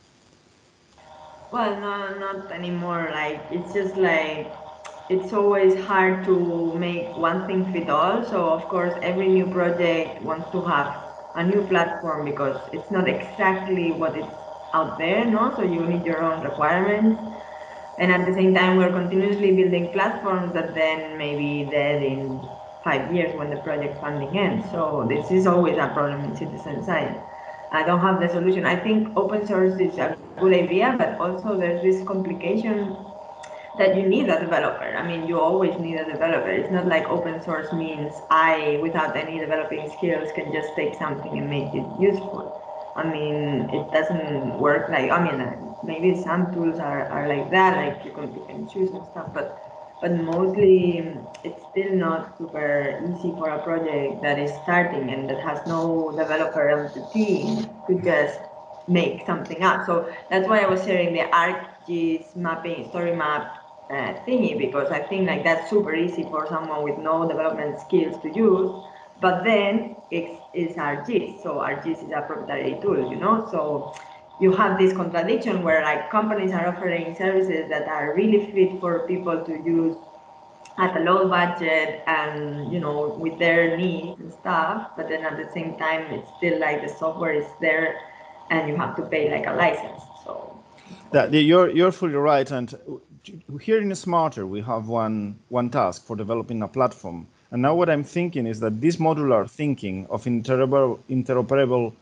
Well, no, not anymore. Like, it's just like, it's always hard to make one thing fit all. So of course, every new project wants to have a new platform because it's not exactly what it's out there, no? So you need your own requirements. And at the same time, we're continuously building platforms that then may be dead in five years when the project funding ends. So this is always a problem in citizen science. I don't have the solution. I think open source is a good idea, but also there's this complication that you need a developer. I mean, you always need a developer. It's not like open source means I, without any developing skills, can just take something and make it useful. I mean, it doesn't work like, I mean, maybe some tools are, are like that, like you can pick and choose and stuff, but but mostly it's still not super easy for a project that is starting and that has no developer on the team to just make something up. So that's why I was sharing the ARXES mapping, story map uh, thingy, because I think like that's super easy for someone with no development skills to use. But then it's, it's ARXES, so ARXES is a proprietary tool, you know. So you have this contradiction where like companies are offering services that are really fit for people to use at a low budget and, you know, with their needs and stuff, but then at the same time it's still like the software is there and you have to pay like a license. So that you're you're fully right. And here in Smarter we have one one task for developing a platform. And now what I'm thinking is that this modular thinking of interoperable interoperable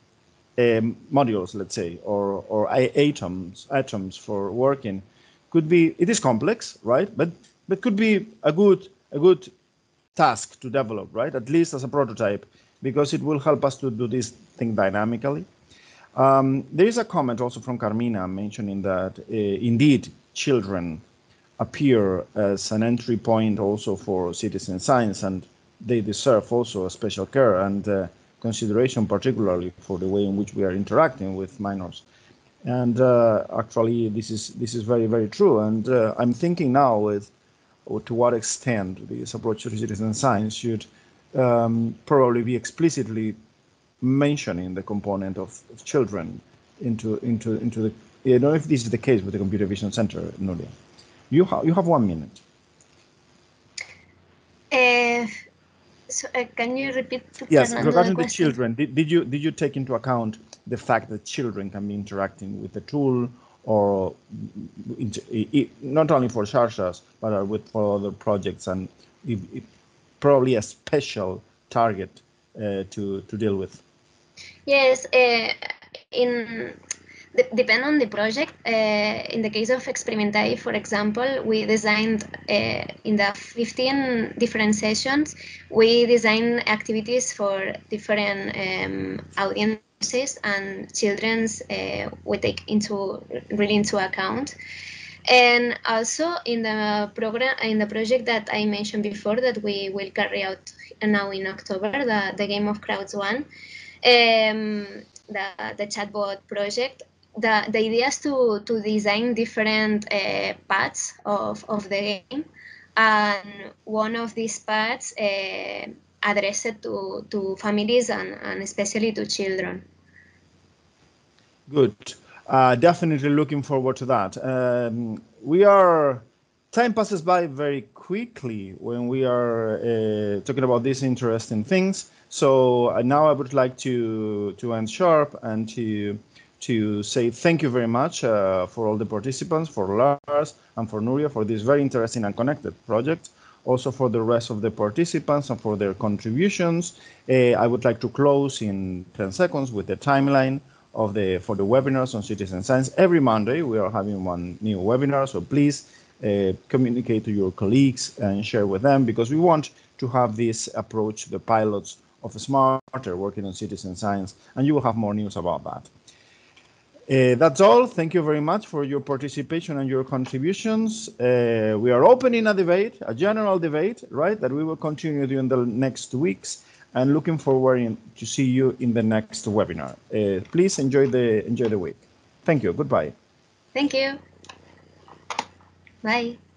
Um, modules, let's say, or or atoms atoms for working, could be, it is complex, right? But but could be a good a good task to develop, right? At least as a prototype, because it will help us to do this thing dynamically. Um, there is a comment also from Carmina mentioning that uh, indeed children appear as an entry point also for citizen science, and they deserve also a special care and uh, consideration, particularly for the way in which we are interacting with minors. And uh, actually, this is this is very, very true. And uh, I'm thinking now with, or to what extent this approach to citizen science should um, probably be explicitly mentioning the component of, of children into into into the. I don't know if this is the case with the Computer Vision Center, Núria. You have you have one minute. Uh, so, uh, can you repeat? Yes, Fernando, regarding the the children, did, did you did you take into account the fact that children can be interacting with the tool, or not only for XARXES but with for other projects, and if, if probably a special target uh, to to deal with? Yes, uh, in de depend on the project. Uh, in the case of Experimentai, for example, we designed uh, in the fifteen different sessions, we designed activities for different um, audiences, and children's uh, we take into really into account. And also in the program, in the project that I mentioned before, that we will carry out now in October, the, the Game of Crowds one, um, the, the chatbot project, the, the idea is to, to design different uh, paths of, of the game. And one of these paths uh, addressed to, to families and, and especially to children. Good. Uh, definitely looking forward to that. Um, we are, time passes by very quickly when we are uh, talking about these interesting things. So uh, now I would like to to end sharp and to to say thank you very much uh, for all the participants, for Lars and for Núria, for this very interesting and connected project. Also for the rest of the participants and for their contributions. Uh, I would like to close in ten seconds with the timeline of the for the webinars on citizen science. Every Monday we are having one new webinar, so please uh, communicate to your colleagues and share with them, because we want to have this approach, the pilots of Smarter, working on citizen science, and you will have more news about that. Uh, that's all. Thank you very much for your participation and your contributions. Uh, we are opening a debate, a general debate, right, that we will continue during the next weeks, and looking forward in, to see you in the next webinar. Uh, please enjoy the enjoy the week. Thank you. Goodbye. Thank you. Bye.